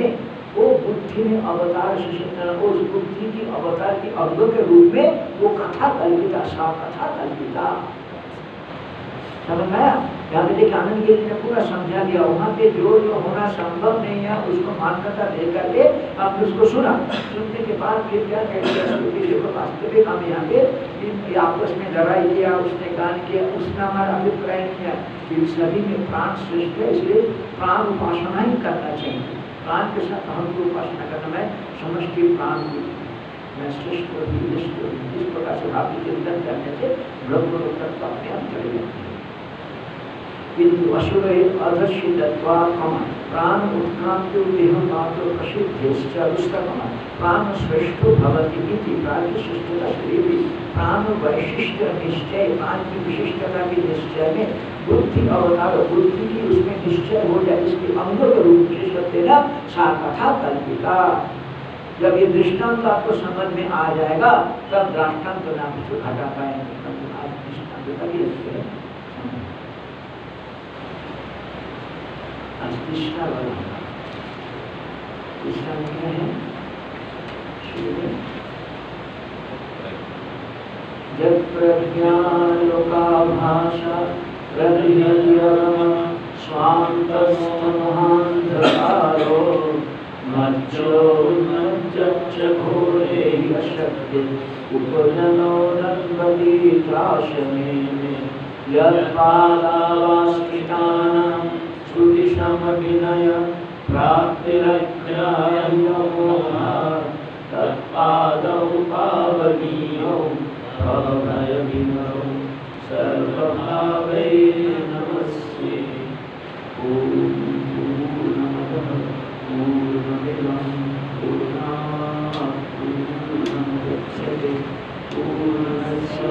A: वो बुद्धि में अवतार उस बुद्धि की अवतार की अंग के रूप में वो कथा कल्पिता, सा कथा कल्पिता। समझ आया? यहाँ पे देखिए आनंद गिरी ने पूरा समझा दिया, वहाँ पे जो जो होना संभव नहीं है उसको मान्यता दे करके आपने उसको सुना। सुनने के बाद फिर क्या कह दिया, देखो वास्तविक हम यहाँ पे आपस में लड़ाई किया, उसने गान किया, उसने हमारा अभिप्राय किया कि सभी में प्राण श्रेष्ठ है, इसलिए प्राण उपासना ही करना चाहिए। प्राण के साथ हम को उपासना करना है, समष्टि प्राण की मैं श्रेष्ठ और विशिष्ट इस प्रकार से भाव चिंतन करने से ब्रह्म लोक तक अपने आप चले जाते हैं। किंतु असुर अधर्षितत्वा कमान प्राण उत्क्रांति देह मात्र प्रसिद्धेश्च रुष्टकमान प्राण श्रेष्ठ भवति इति प्राण की श्रेष्ठता से भी प्राण वैशिष्ट निश्चय, प्राण की विशिष्टता के निश्चय में बुद्धि अवतार बुद्धि की उसमें निश्चय हो जाए, इसके अंग के रूप से शब्द ना सा कथा कल्पिता। जब ये दृष्टांत आपको समझ में आ जाएगा तब दृष्टांत नाम से हटा पाएंगे। आज दृष्टांत का भी अच्छे है तीसरा वाला तीसरा क्या है, जब प्रज्ञान लोका भाषा स्वांतमोहांधकारो मज्जो मज्जच्च घोरे शक्ति उपजनो नन्वति त्राशमेने यत्पादावास्कितानां श्रुतिसमभिनय प्राप्तिरज्ञायो तत्पादौ पावनीयौ भवभयविनौ सर्वभावै नमस्ये। ॐ पूर्णमदः पूर्णमिदं पूर्णात् पूर्णमुदच्यते पूर्णस्य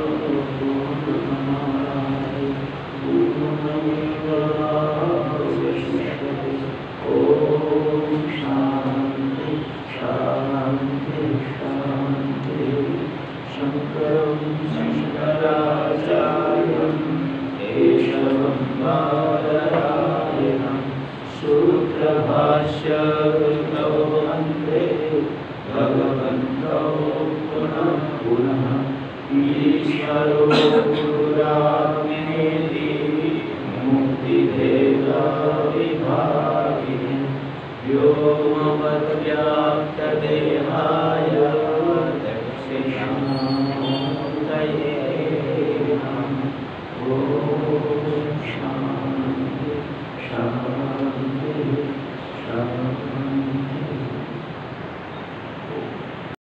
A: पूर्णमादाय पूर्णमेवावशिष्यते। ॐ शान्ति शान्ति शान्ति। शंकरं शंकराचार्यं केशवं बादरायणं सूत्रभाष्यकृतौ वन्दे भगवन्तौ पुनः पुनः। ईश्वरो गुरुरात्मेति मुक्तिभेदाविभागिने व्योमवद्व्याप्तदेहाय